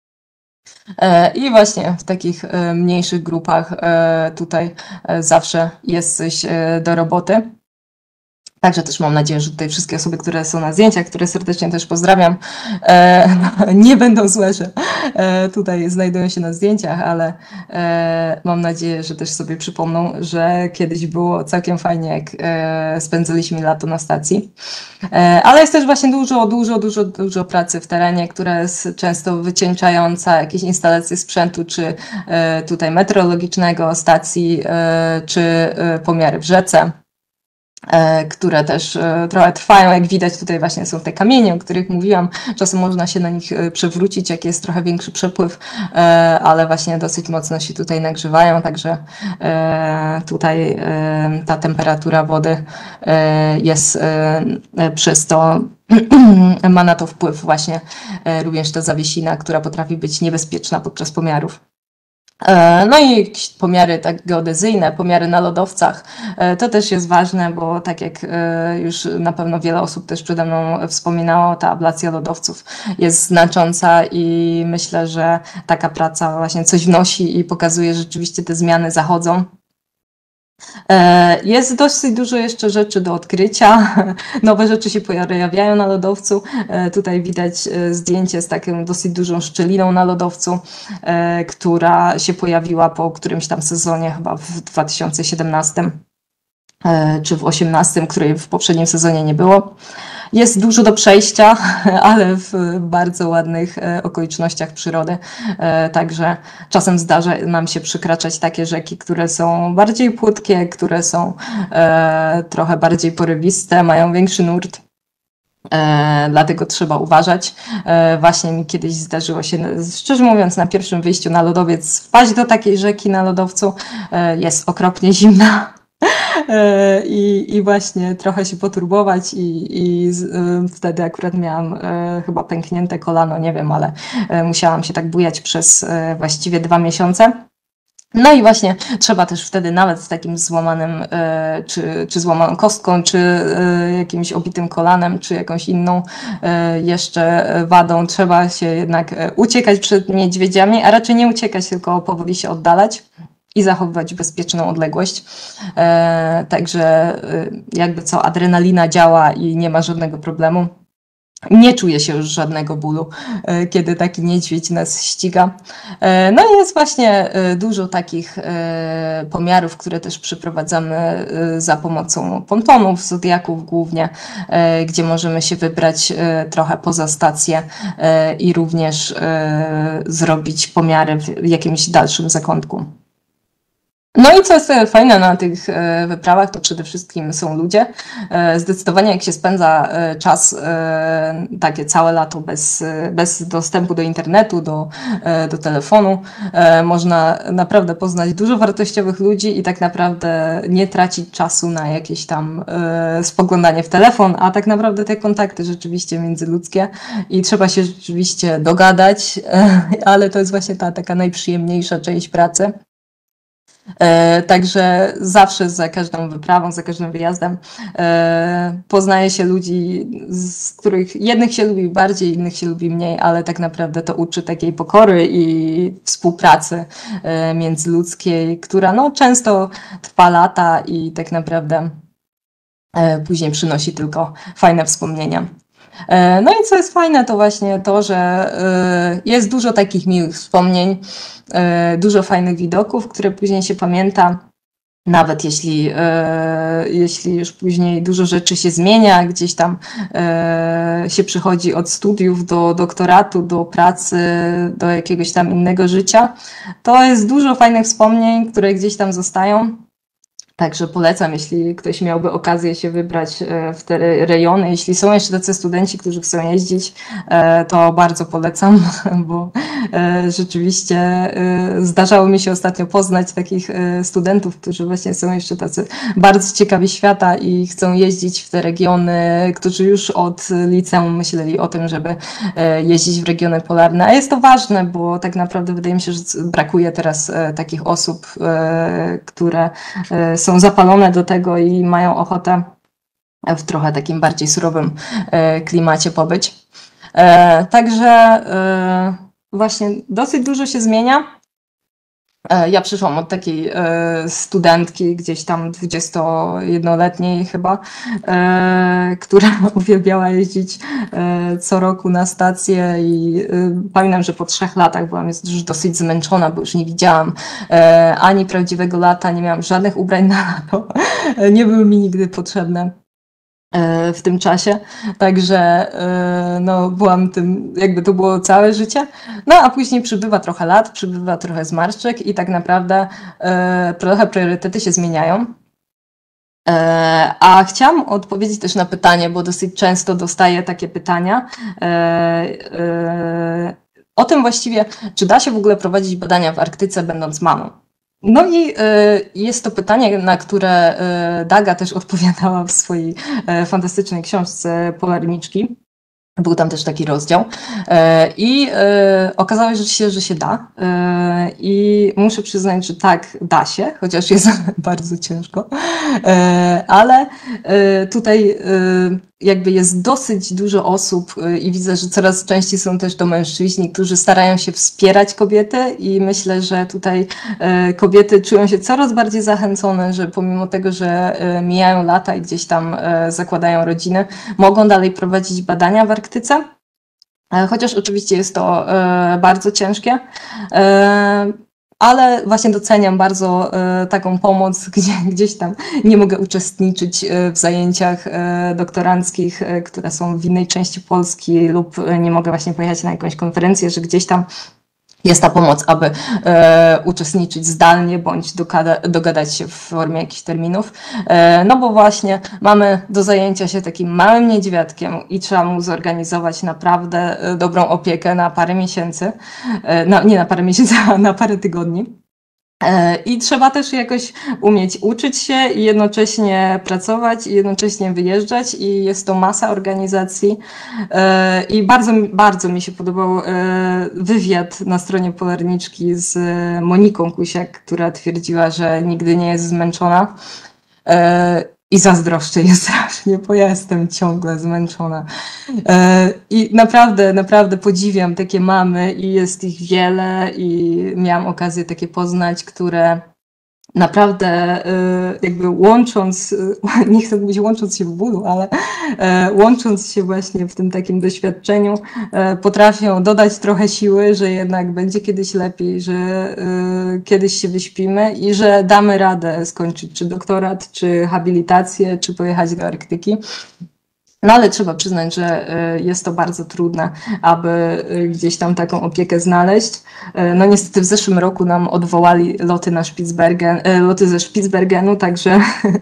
I właśnie w takich mniejszych grupach tutaj zawsze jest coś do roboty. Także też mam nadzieję, że tutaj wszystkie osoby, które są na zdjęciach, które serdecznie też pozdrawiam, nie będą złe, że tutaj znajdują się na zdjęciach, ale mam nadzieję, że też sobie przypomną, że kiedyś było całkiem fajnie, jak spędziliśmy lato na stacji. Ale jest też właśnie dużo, dużo, dużo, dużo pracy w terenie, która jest często wycieńczająca, jakieś instalacje sprzętu, czy tutaj meteorologicznego, stacji, czy pomiary w rzece, które też trochę trwają. Jak widać, tutaj właśnie są te kamienie, o których mówiłam. Czasem można się na nich przewrócić, jak jest trochę większy przepływ, ale właśnie dosyć mocno się tutaj nagrzewają, także tutaj ta temperatura wody jest przez to, ma na to wpływ właśnie również ta zawiesina, która potrafi być niebezpieczna podczas pomiarów. No i jakieś pomiary tak geodezyjne, pomiary na lodowcach, to też jest ważne, bo tak jak już na pewno wiele osób też przede mną wspominało, ta ablacja lodowców jest znacząca i myślę, że taka praca właśnie coś wnosi i pokazuje, że rzeczywiście te zmiany zachodzą. Jest dosyć dużo jeszcze rzeczy do odkrycia, nowe rzeczy się pojawiają na lodowcu. Tutaj widać zdjęcie z taką dosyć dużą szczeliną na lodowcu, która się pojawiła po którymś tam sezonie, chyba w dwa tysiące siedemnastym czy w osiemnastym, której w poprzednim sezonie nie było. Jest dużo do przejścia, ale w bardzo ładnych okolicznościach przyrody, także czasem zdarza nam się przekraczać takie rzeki, które są bardziej płytkie, które są trochę bardziej porywiste, mają większy nurt. E, dlatego trzeba uważać. E, właśnie mi kiedyś zdarzyło się, szczerze mówiąc, na pierwszym wyjściu na lodowiec wpaść do takiej rzeki na lodowcu. E, jest okropnie zimna. I, I właśnie trochę się poturbować i, i z, y, wtedy akurat miałam y, chyba pęknięte kolano, nie wiem, ale y, musiałam się tak bujać przez y, właściwie dwa miesiące. No i właśnie trzeba też wtedy nawet z takim złamanym, y, czy, czy złamaną kostką, czy y, jakimś obitym kolanem, czy jakąś inną y, jeszcze wadą, trzeba się jednak uciekać przed niedźwiedziami, a raczej nie uciekać, tylko powoli się oddalać. i zachowywać bezpieczną odległość. E, także y, jakby co, adrenalina działa i nie ma żadnego problemu. Nie czuję się już żadnego bólu, e, kiedy taki niedźwiedź nas ściga. E, No i jest właśnie e, dużo takich e, pomiarów, które też przeprowadzamy e, za pomocą pontonów, zodiaków głównie, e, gdzie możemy się wybrać e, trochę poza stację e, i również e, zrobić pomiary w jakimś dalszym zakątku. No i co jest e, fajne na tych e, wyprawach, to przede wszystkim są ludzie. E, Zdecydowanie jak się spędza e, czas e, takie całe lato bez, e, bez dostępu do internetu, do, e, do telefonu, e, można naprawdę poznać dużo wartościowych ludzi i tak naprawdę nie tracić czasu na jakieś tam e, spoglądanie w telefon, a tak naprawdę te kontakty rzeczywiście międzyludzkie i trzeba się rzeczywiście dogadać, e, ale to jest właśnie ta taka najprzyjemniejsza część pracy. E, Także zawsze za każdą wyprawą, za każdym wyjazdem e, poznaje się ludzi, z których jednych się lubi bardziej, innych się lubi mniej, ale tak naprawdę to uczy takiej pokory i współpracy e, międzyludzkiej, która no, często trwa lata i tak naprawdę e, później przynosi tylko fajne wspomnienia. E, No i co jest fajne, to właśnie to, że e, jest dużo takich miłych wspomnień, e, dużo fajnych widoków, które później się pamięta, nawet jeśli, e, jeśli już później dużo rzeczy się zmienia, gdzieś tam e, się przychodzi od studiów do doktoratu, do pracy, do jakiegoś tam innego życia, to jest dużo fajnych wspomnień, które gdzieś tam zostają. Także polecam, jeśli ktoś miałby okazję się wybrać e, w te re- rejony. Jeśli są jeszcze tacy studenci, którzy chcą jeździć, e, to bardzo polecam, bo e, rzeczywiście e, zdarzało mi się ostatnio poznać takich e, studentów, którzy właśnie są jeszcze tacy bardzo ciekawi świata i chcą jeździć w te regiony, którzy już od liceum myśleli o tym, żeby e, jeździć w regiony polarne. A jest to ważne, bo tak naprawdę wydaje mi się, że brakuje teraz e, takich osób, e, które e, są zapalone do tego i mają ochotę w trochę takim bardziej surowym e, klimacie pobyć. E, Także e, właśnie dosyć dużo się zmienia. E, Ja przyszłam od takiej e, studentki, gdzieś tam dwudziestojednoletniej chyba, e, która uwielbiała jeździć e, co roku na stację i e, pamiętam, że po trzech latach byłam już dosyć zmęczona, bo już nie widziałam e, ani prawdziwego lata, nie miałam żadnych ubrań na lato, e, nie były mi nigdy potrzebne e, w tym czasie, także e, no, byłam tym, jakby to było całe życie. No a później przybywa trochę lat, przybywa trochę zmarszczek i tak naprawdę e, trochę priorytety się zmieniają. E, A chciałam odpowiedzieć też na pytanie, bo dosyć często dostaję takie pytania e, e, o tym właściwie, czy da się w ogóle prowadzić badania w Arktyce, będąc mamą. No i e, jest to pytanie, na które e, Daga też odpowiadała w swojej e, fantastycznej książce Polarniczki. Był tam też taki rozdział e, i e, okazało się, że się da e, i muszę przyznać, że tak, da się, chociaż jest bardzo ciężko, e, ale e, tutaj e, jakby jest dosyć dużo osób e, i widzę, że coraz częściej są też to mężczyźni, którzy starają się wspierać kobiety i myślę, że tutaj e, kobiety czują się coraz bardziej zachęcone, że pomimo tego, że e, mijają lata i gdzieś tam e, zakładają rodziny, mogą dalej prowadzić badania w Arktyce, e, chociaż oczywiście jest to e, bardzo ciężkie, e, ale właśnie doceniam bardzo e, taką pomoc, gdzie gdzieś tam nie mogę uczestniczyć e, w zajęciach e, doktoranckich, e, które są w innej części Polski lub e, nie mogę właśnie pojechać na jakąś konferencję, że gdzieś tam jest ta pomoc, aby e, uczestniczyć zdalnie bądź dokada, dogadać się w formie jakichś terminów. E, no bo właśnie mamy do zajęcia się takim małym niedźwiadkiem i trzeba mu zorganizować naprawdę e, dobrą opiekę na parę miesięcy. E, no, nie na parę miesięcy, a na parę tygodni. E, I trzeba też jakoś umieć uczyć się i jednocześnie pracować i jednocześnie wyjeżdżać i jest to masa organizacji. E, I bardzo, mi- bardzo mi się podobał e, wywiad na stronie Polarniczki z Moniką Kusiak, która twierdziła, że nigdy nie jest zmęczona. E, I zazdroszczę jej strasznie, bo ja jestem ciągle zmęczona. E, I naprawdę, naprawdę podziwiam takie mamy i jest ich wiele i miałam okazję takie poznać, które naprawdę jakby łącząc, nie chcę mówić łącząc się w bólu, ale łącząc się właśnie w tym takim doświadczeniu, potrafią dodać trochę siły, że jednak będzie kiedyś lepiej, że kiedyś się wyśpimy i że damy radę skończyć czy doktorat, czy habilitację, czy pojechać do Arktyki. No ale trzeba przyznać, że jest to bardzo trudne, aby gdzieś tam taką opiekę znaleźć. No niestety w zeszłym roku nam odwołali loty na Spitsbergen, loty ze Spitsbergenu, także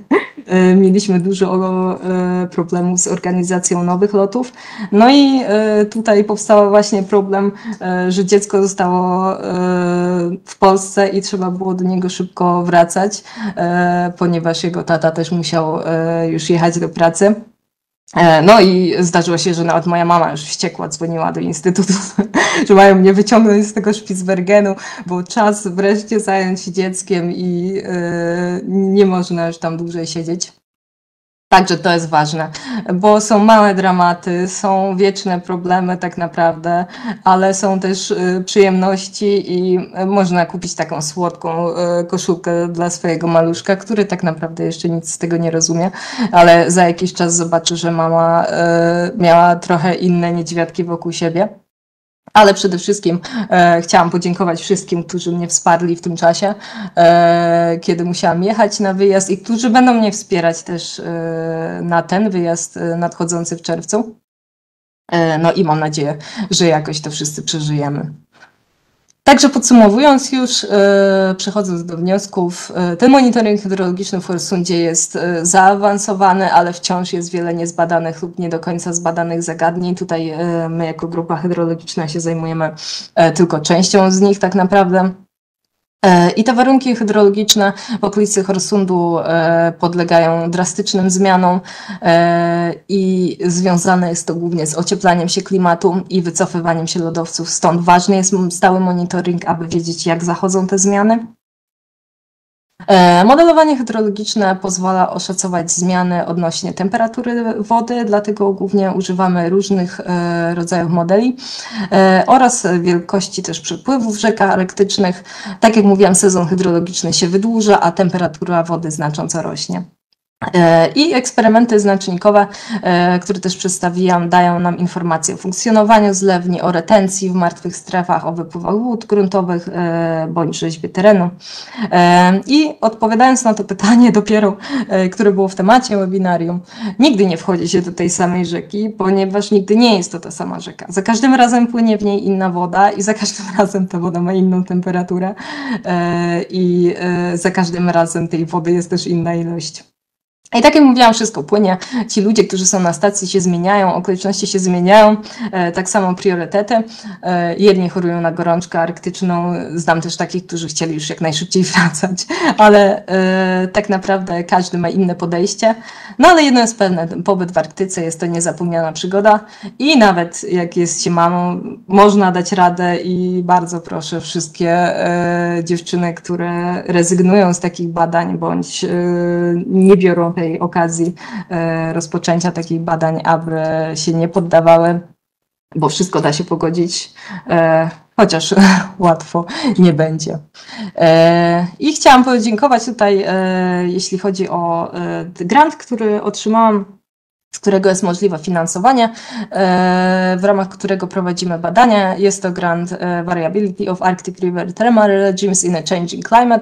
mieliśmy dużo problemów z organizacją nowych lotów. No i tutaj powstał właśnie problem, że dziecko zostało w Polsce i trzeba było do niego szybko wracać, ponieważ jego tata też musiał już jechać do pracy. No i zdarzyło się, że nawet moja mama już wściekła dzwoniła do instytutu, że mają mnie wyciągnąć z tego Spitsbergenu, bo czas wreszcie zająć się dzieckiem i yy, nie można już tam dłużej siedzieć. Także to jest ważne, bo są małe dramaty, są wieczne problemy tak naprawdę, ale są też y, przyjemności i y, można kupić taką słodką y, koszulkę dla swojego maluszka, który tak naprawdę jeszcze nic z tego nie rozumie, ale za jakiś czas zobaczy, że mama y, miała trochę inne niedźwiadki wokół siebie. Ale przede wszystkim e, chciałam podziękować wszystkim, którzy mnie wsparli w tym czasie, e, kiedy musiałam jechać na wyjazd i którzy będą mnie wspierać też e, na ten wyjazd e, nadchodzący w czerwcu. E, no i mam nadzieję, że jakoś to wszyscy przeżyjemy. Także podsumowując już, e, przechodząc do wniosków, e, ten monitoring hydrologiczny w Horsundzie jest e, zaawansowany, ale wciąż jest wiele niezbadanych lub nie do końca zbadanych zagadnień. Tutaj e, my jako grupa hydrologiczna się zajmujemy e, tylko częścią z nich tak naprawdę. I te warunki hydrologiczne w okolicy Horsundu podlegają drastycznym zmianom i związane jest to głównie z ocieplaniem się klimatu i wycofywaniem się lodowców. Stąd ważny jest stały monitoring, aby wiedzieć, jak zachodzą te zmiany. Modelowanie hydrologiczne pozwala oszacować zmiany odnośnie temperatury wody, dlatego głównie używamy różnych rodzajów modeli oraz wielkości też przepływów w rzekach arktycznych. Tak jak mówiłam, sezon hydrologiczny się wydłuża, a temperatura wody znacząco rośnie. I eksperymenty znacznikowe, które też przedstawiłam, dają nam informacje o funkcjonowaniu zlewni, o retencji w martwych strefach, o wypływach wód gruntowych bądź rzeźbie terenu. I odpowiadając na to pytanie dopiero, które było w temacie webinarium, nigdy nie wchodzi się do tej samej rzeki, ponieważ nigdy nie jest to ta sama rzeka. Za każdym razem płynie w niej inna woda i za każdym razem ta woda ma inną temperaturę i za każdym razem tej wody jest też inna ilość. I tak jak mówiłam, wszystko płynie. Ci ludzie, którzy są na stacji, się zmieniają, okoliczności się zmieniają, e, tak samo priorytety. E, jedni chorują na gorączkę arktyczną, znam też takich, którzy chcieli już jak najszybciej wracać, ale e, tak naprawdę każdy ma inne podejście. No ale jedno jest pewne, ten pobyt w Arktyce jest to niezapomniana przygoda i nawet jak jest się mamą, można dać radę i bardzo proszę wszystkie e, dziewczyny, które rezygnują z takich badań bądź e, nie biorą tej okazji e, rozpoczęcia takich badań, aby się nie poddawały, bo wszystko da się pogodzić, e, chociaż łatwo nie będzie. E, I chciałam podziękować tutaj, e, jeśli chodzi o e, grant, który otrzymałam, z którego jest możliwe finansowanie, e, w ramach którego prowadzimy badania. Jest to grant e, Variability of Arctic River Thermal Regimes in a Changing Climate.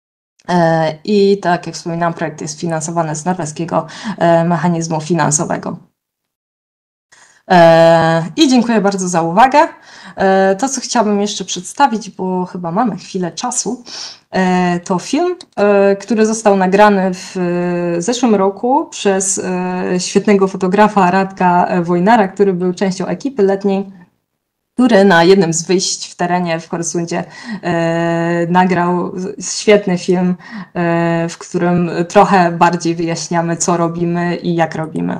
I tak jak wspominałam, projekt jest finansowany z norweskiego mechanizmu finansowego. I dziękuję bardzo za uwagę. To, co chciałabym jeszcze przedstawić, bo chyba mamy chwilę czasu, to film, który został nagrany w zeszłym roku przez świetnego fotografa Radka Wojnara, który był częścią ekipy letniej, który na jednym z wyjść w terenie w Horsundzie e, nagrał świetny film, e, w którym trochę bardziej wyjaśniamy, co robimy i jak robimy.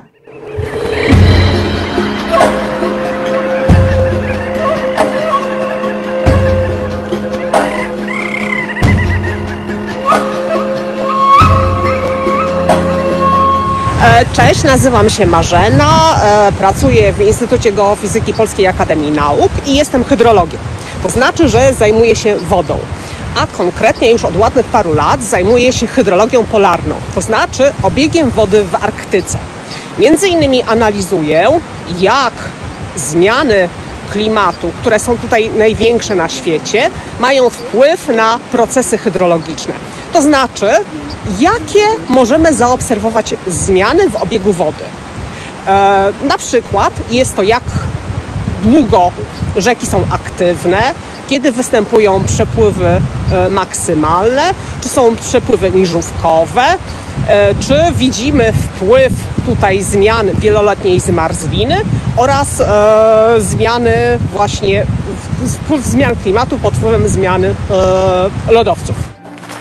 Cześć, nazywam się Marzena, pracuję w Instytucie Geofizyki Polskiej Akademii Nauk i jestem hydrologiem. To znaczy, że zajmuję się wodą. a konkretnie już od ładnych paru lat zajmuje się hydrologią polarną, to znaczy obiegiem wody w Arktyce. Między innymi analizuję, jak zmiany klimatu, które są tutaj największe na świecie, mają wpływ na procesy hydrologiczne. To znaczy, jakie możemy zaobserwować zmiany w obiegu wody. E, na przykład jest to, jak długo rzeki są aktywne, kiedy występują przepływy e, maksymalne, czy są przepływy niżówkowe, e, czy widzimy wpływ tutaj zmian wieloletniej zmarzliny oraz e, zmiany właśnie, wpływ zmian klimatu pod wpływem zmiany e, lodowców.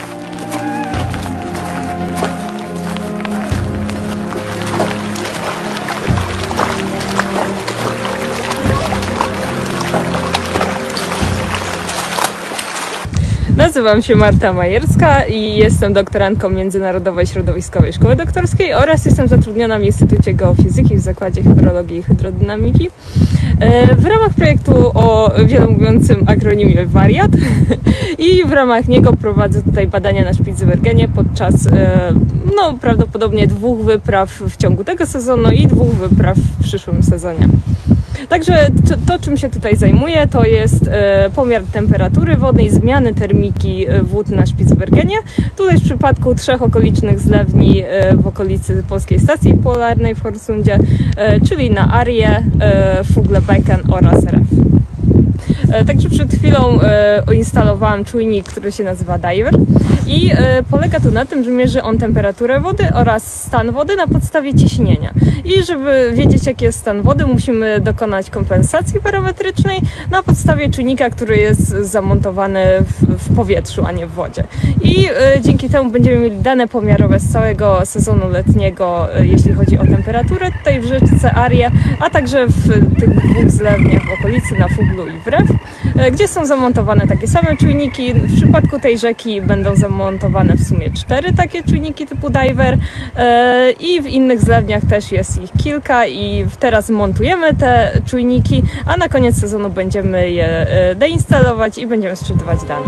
Nazywam się Marta Majerska i jestem doktorantką Międzynarodowej Środowiskowej Szkoły Doktorskiej oraz jestem zatrudniona w Instytucie Geofizyki w Zakładzie Hydrologii i Hydrodynamiki w ramach projektu o wielomówiącym akronimie WARIAT i w ramach niego prowadzę tutaj badania na Spitsbergenie podczas no, prawdopodobnie dwóch wypraw w ciągu tego sezonu i dwóch wypraw w przyszłym sezonie. Także to, to, czym się tutaj zajmuję, to jest e, pomiar temperatury wody i zmiany termiki wód na Spitsbergenie. Tutaj w przypadku trzech okolicznych zlewni e, w okolicy Polskiej Stacji Polarnej w Horsundzie, e, czyli na Arie, e, Fuglebecken oraz Ref. E, także przed chwilą e, instalowałam czujnik, który się nazywa Diver i e, polega to na tym, że mierzy on temperaturę wody oraz stan wody na podstawie ciśnienia. I żeby wiedzieć, jaki jest stan wody, musimy dokonać kompensacji parametrycznej na podstawie czujnika, który jest zamontowany w, w powietrzu, a nie w wodzie. I e, dzięki temu będziemy mieli dane pomiarowe z całego sezonu letniego, e, jeśli chodzi o temperaturę tutaj w rzeczce Arie, a także w tych dwóch zlewniach w okolicy na Fuglu i w Ref, e, gdzie są zamontowane takie same czujniki. W przypadku tej rzeki będą zamontowane w sumie cztery takie czujniki typu Diver e, i w innych zlewniach też jest ich kilka i teraz montujemy te czujniki, a na koniec sezonu będziemy je deinstalować i będziemy sczytywać dane.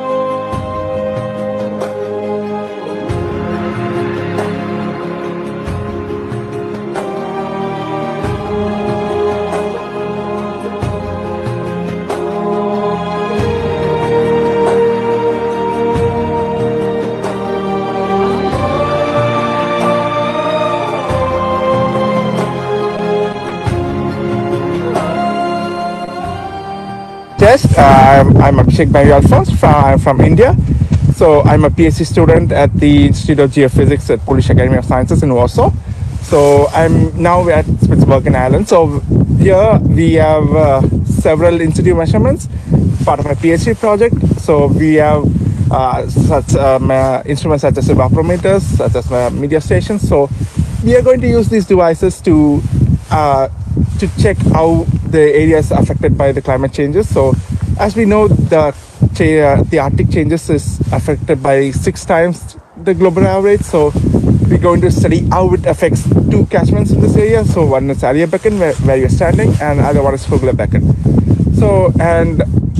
Yes, uh, I'm, I'm Abhishek Bhai Alphonse from, I'm from India. So I'm a PhD student at the Institute of Geophysics at Polish Academy of Sciences in Warsaw. So I'm now at Spitsbergen Island. So here we have uh, several in situ measurements, part of my PhD project. So we have uh, such um, uh, instruments such as evaporometers, such as uh, media stations. So we are going to use these devices to uh, to check how the area is affected by the climate changes. So as we know, the uh, the Arctic changes is affected by six times the global average. So we're going to study how it affects two catchments in this area. So one is Arjebecken, where, where you're standing, and other one is Fuglebecken. So and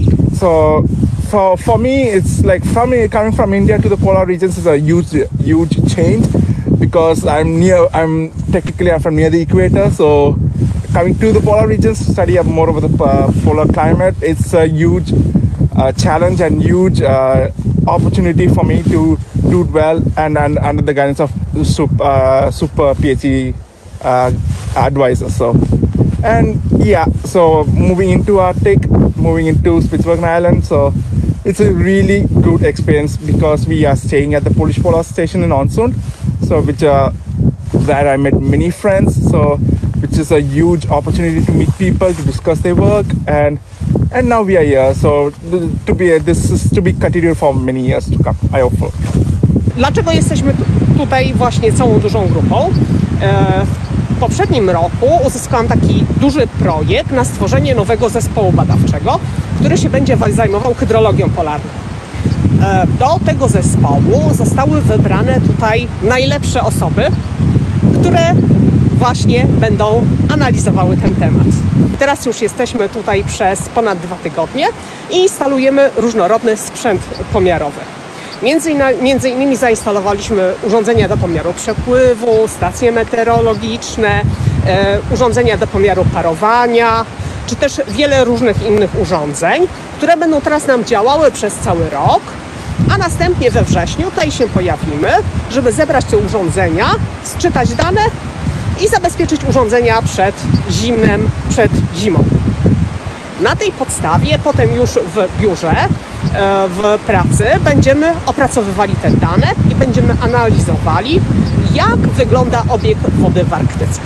so for for me, it's like from me coming from India to the polar regions is a huge huge change, because I'm near I'm technically I'm from near the equator. So coming to the polar regions to study more of the uh, polar climate, it's a huge uh, challenge and huge uh, opportunity for me to do it well, and, and under the guidance of super, uh, super PhD uh, advisors. So, and yeah, so moving into Arctic, moving into Spitsbergen Island, so it's a really good experience because we are staying at the Polish Polar Station in Onsund, so which uh, where I met many friends. So which is a huge opportunity to meet people, to discuss their work, and and now we are here. So to be this is to be continued for many years to come, I hope. Dlaczego jesteśmy tutaj właśnie całą dużą grupą? W poprzednim roku uzyskałam taki duży projekt na stworzenie nowego zespołu badawczego, który się będzie zajmował hydrologią polarną. Do tego zespołu zostały wybrane tutaj najlepsze osoby, które właśnie będą analizowały ten temat. Teraz już jesteśmy tutaj przez ponad dwa tygodnie i instalujemy różnorodny sprzęt pomiarowy. Między, między innymi zainstalowaliśmy urządzenia do pomiaru przepływu, stacje meteorologiczne, e, urządzenia do pomiaru parowania, czy też wiele różnych innych urządzeń, które będą teraz nam działały przez cały rok, a następnie we wrześniu tutaj się pojawimy, żeby zebrać te urządzenia, sczytać dane i zabezpieczyć urządzenia przed zimnem, przed zimą. Na tej podstawie potem już w biurze, w pracy będziemy opracowywali te dane i będziemy analizowali, jak wygląda obieg wody w Arktyce.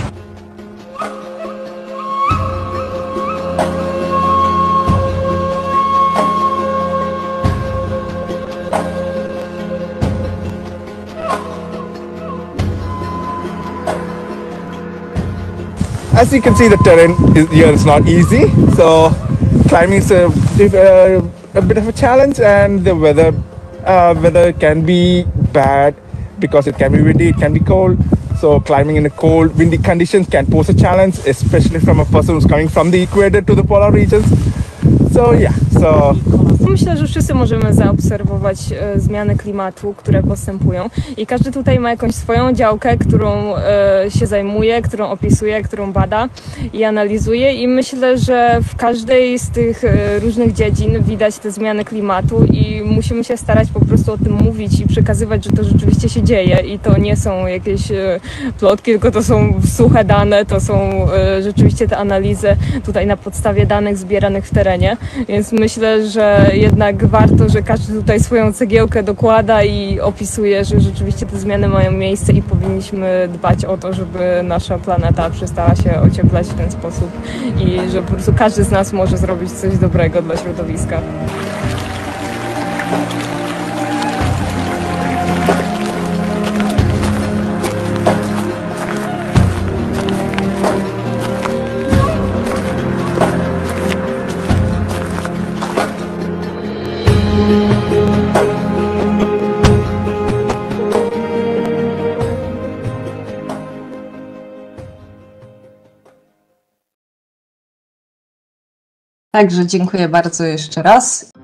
As you can see, the terrain is, here is not easy, so climbing is a, a, a bit of a challenge, and the weather uh, weather can be bad because it can be windy, it can be cold. So climbing in the cold, windy conditions can pose a challenge, especially from a person who's coming from the equator to the polar regions. So yeah, so Myślę, że wszyscy możemy zaobserwować e, zmiany klimatu, które postępują i każdy tutaj ma jakąś swoją działkę, którą e, się zajmuje, którą opisuje, którą bada i analizuje i myślę, że w każdej z tych e, różnych dziedzin widać te zmiany klimatu i musimy się starać po prostu o tym mówić i przekazywać, że to rzeczywiście się dzieje i to nie są jakieś e, plotki, tylko to są suche dane, to są e, rzeczywiście te analizy tutaj na podstawie danych zbieranych w terenie, więc myślę, że jednak warto, że każdy tutaj swoją cegiełkę dokłada i opisuje, że rzeczywiście te zmiany mają miejsce i powinniśmy dbać o to, żeby nasza planeta przestała się ocieplać w ten sposób i że po prostu każdy z nas może zrobić coś dobrego dla środowiska. Także dziękuję bardzo jeszcze raz.